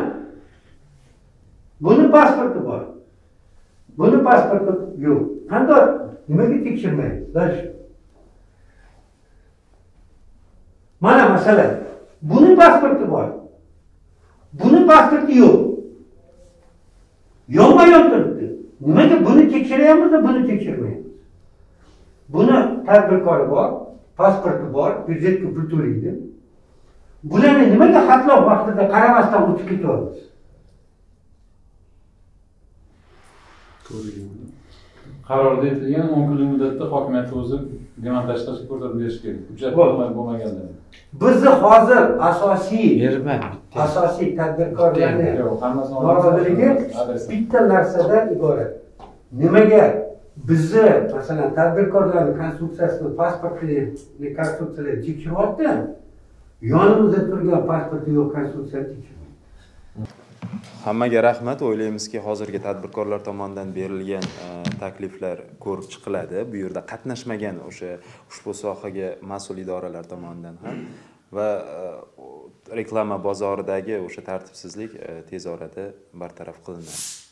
buni pasporti bor. Buni pasporti yo'q. Qanday nimaga tekshirmaymiz? Dальше. Mana masalan, buni pasporti bor. Buni pasporti yo'q. Yonma-yon turibdi. Nimaga buni tekshiryapmiz, buni tekshirmaymiz? Buni tadbirkori bor, pasporti bor, byudjetga pul to'laydi. Bularni nimaga xatlov vaqtida qaramasdan o'tib ketyapmiz?
Qarorda aytilgan o'n kunlik muddatda hokimiyat o'zi demontaj qilishga ko'rsatma berish kerak. Hujjat bo'lmaganlar.
Bizni hozir asosiy
Bermadi.
asosiy tadbirkorlarni
Yo'q, hammasini
noroziligi bitta narsadan iborat. Nimaga bizni masalan tadbirkorlarning konstruksiyasini, pasportini, konstruksiyalarni tekshiryapti? Yonimizda turgan pasporti yo'q konstruksiyani tekshirmaydi.
Hammaga rahmat. O'ylaymizki, hozirgi tadbirkorlar tomonidan berilgan takliflar ko'rib chiqiladi. Bu yerda qatnashmagan o'sha ushbu sohaga mas'ul idoralar tomonidan ham va reklama bozoridagi o'sha tartibsizlik tez orada bartaraf qilinadi.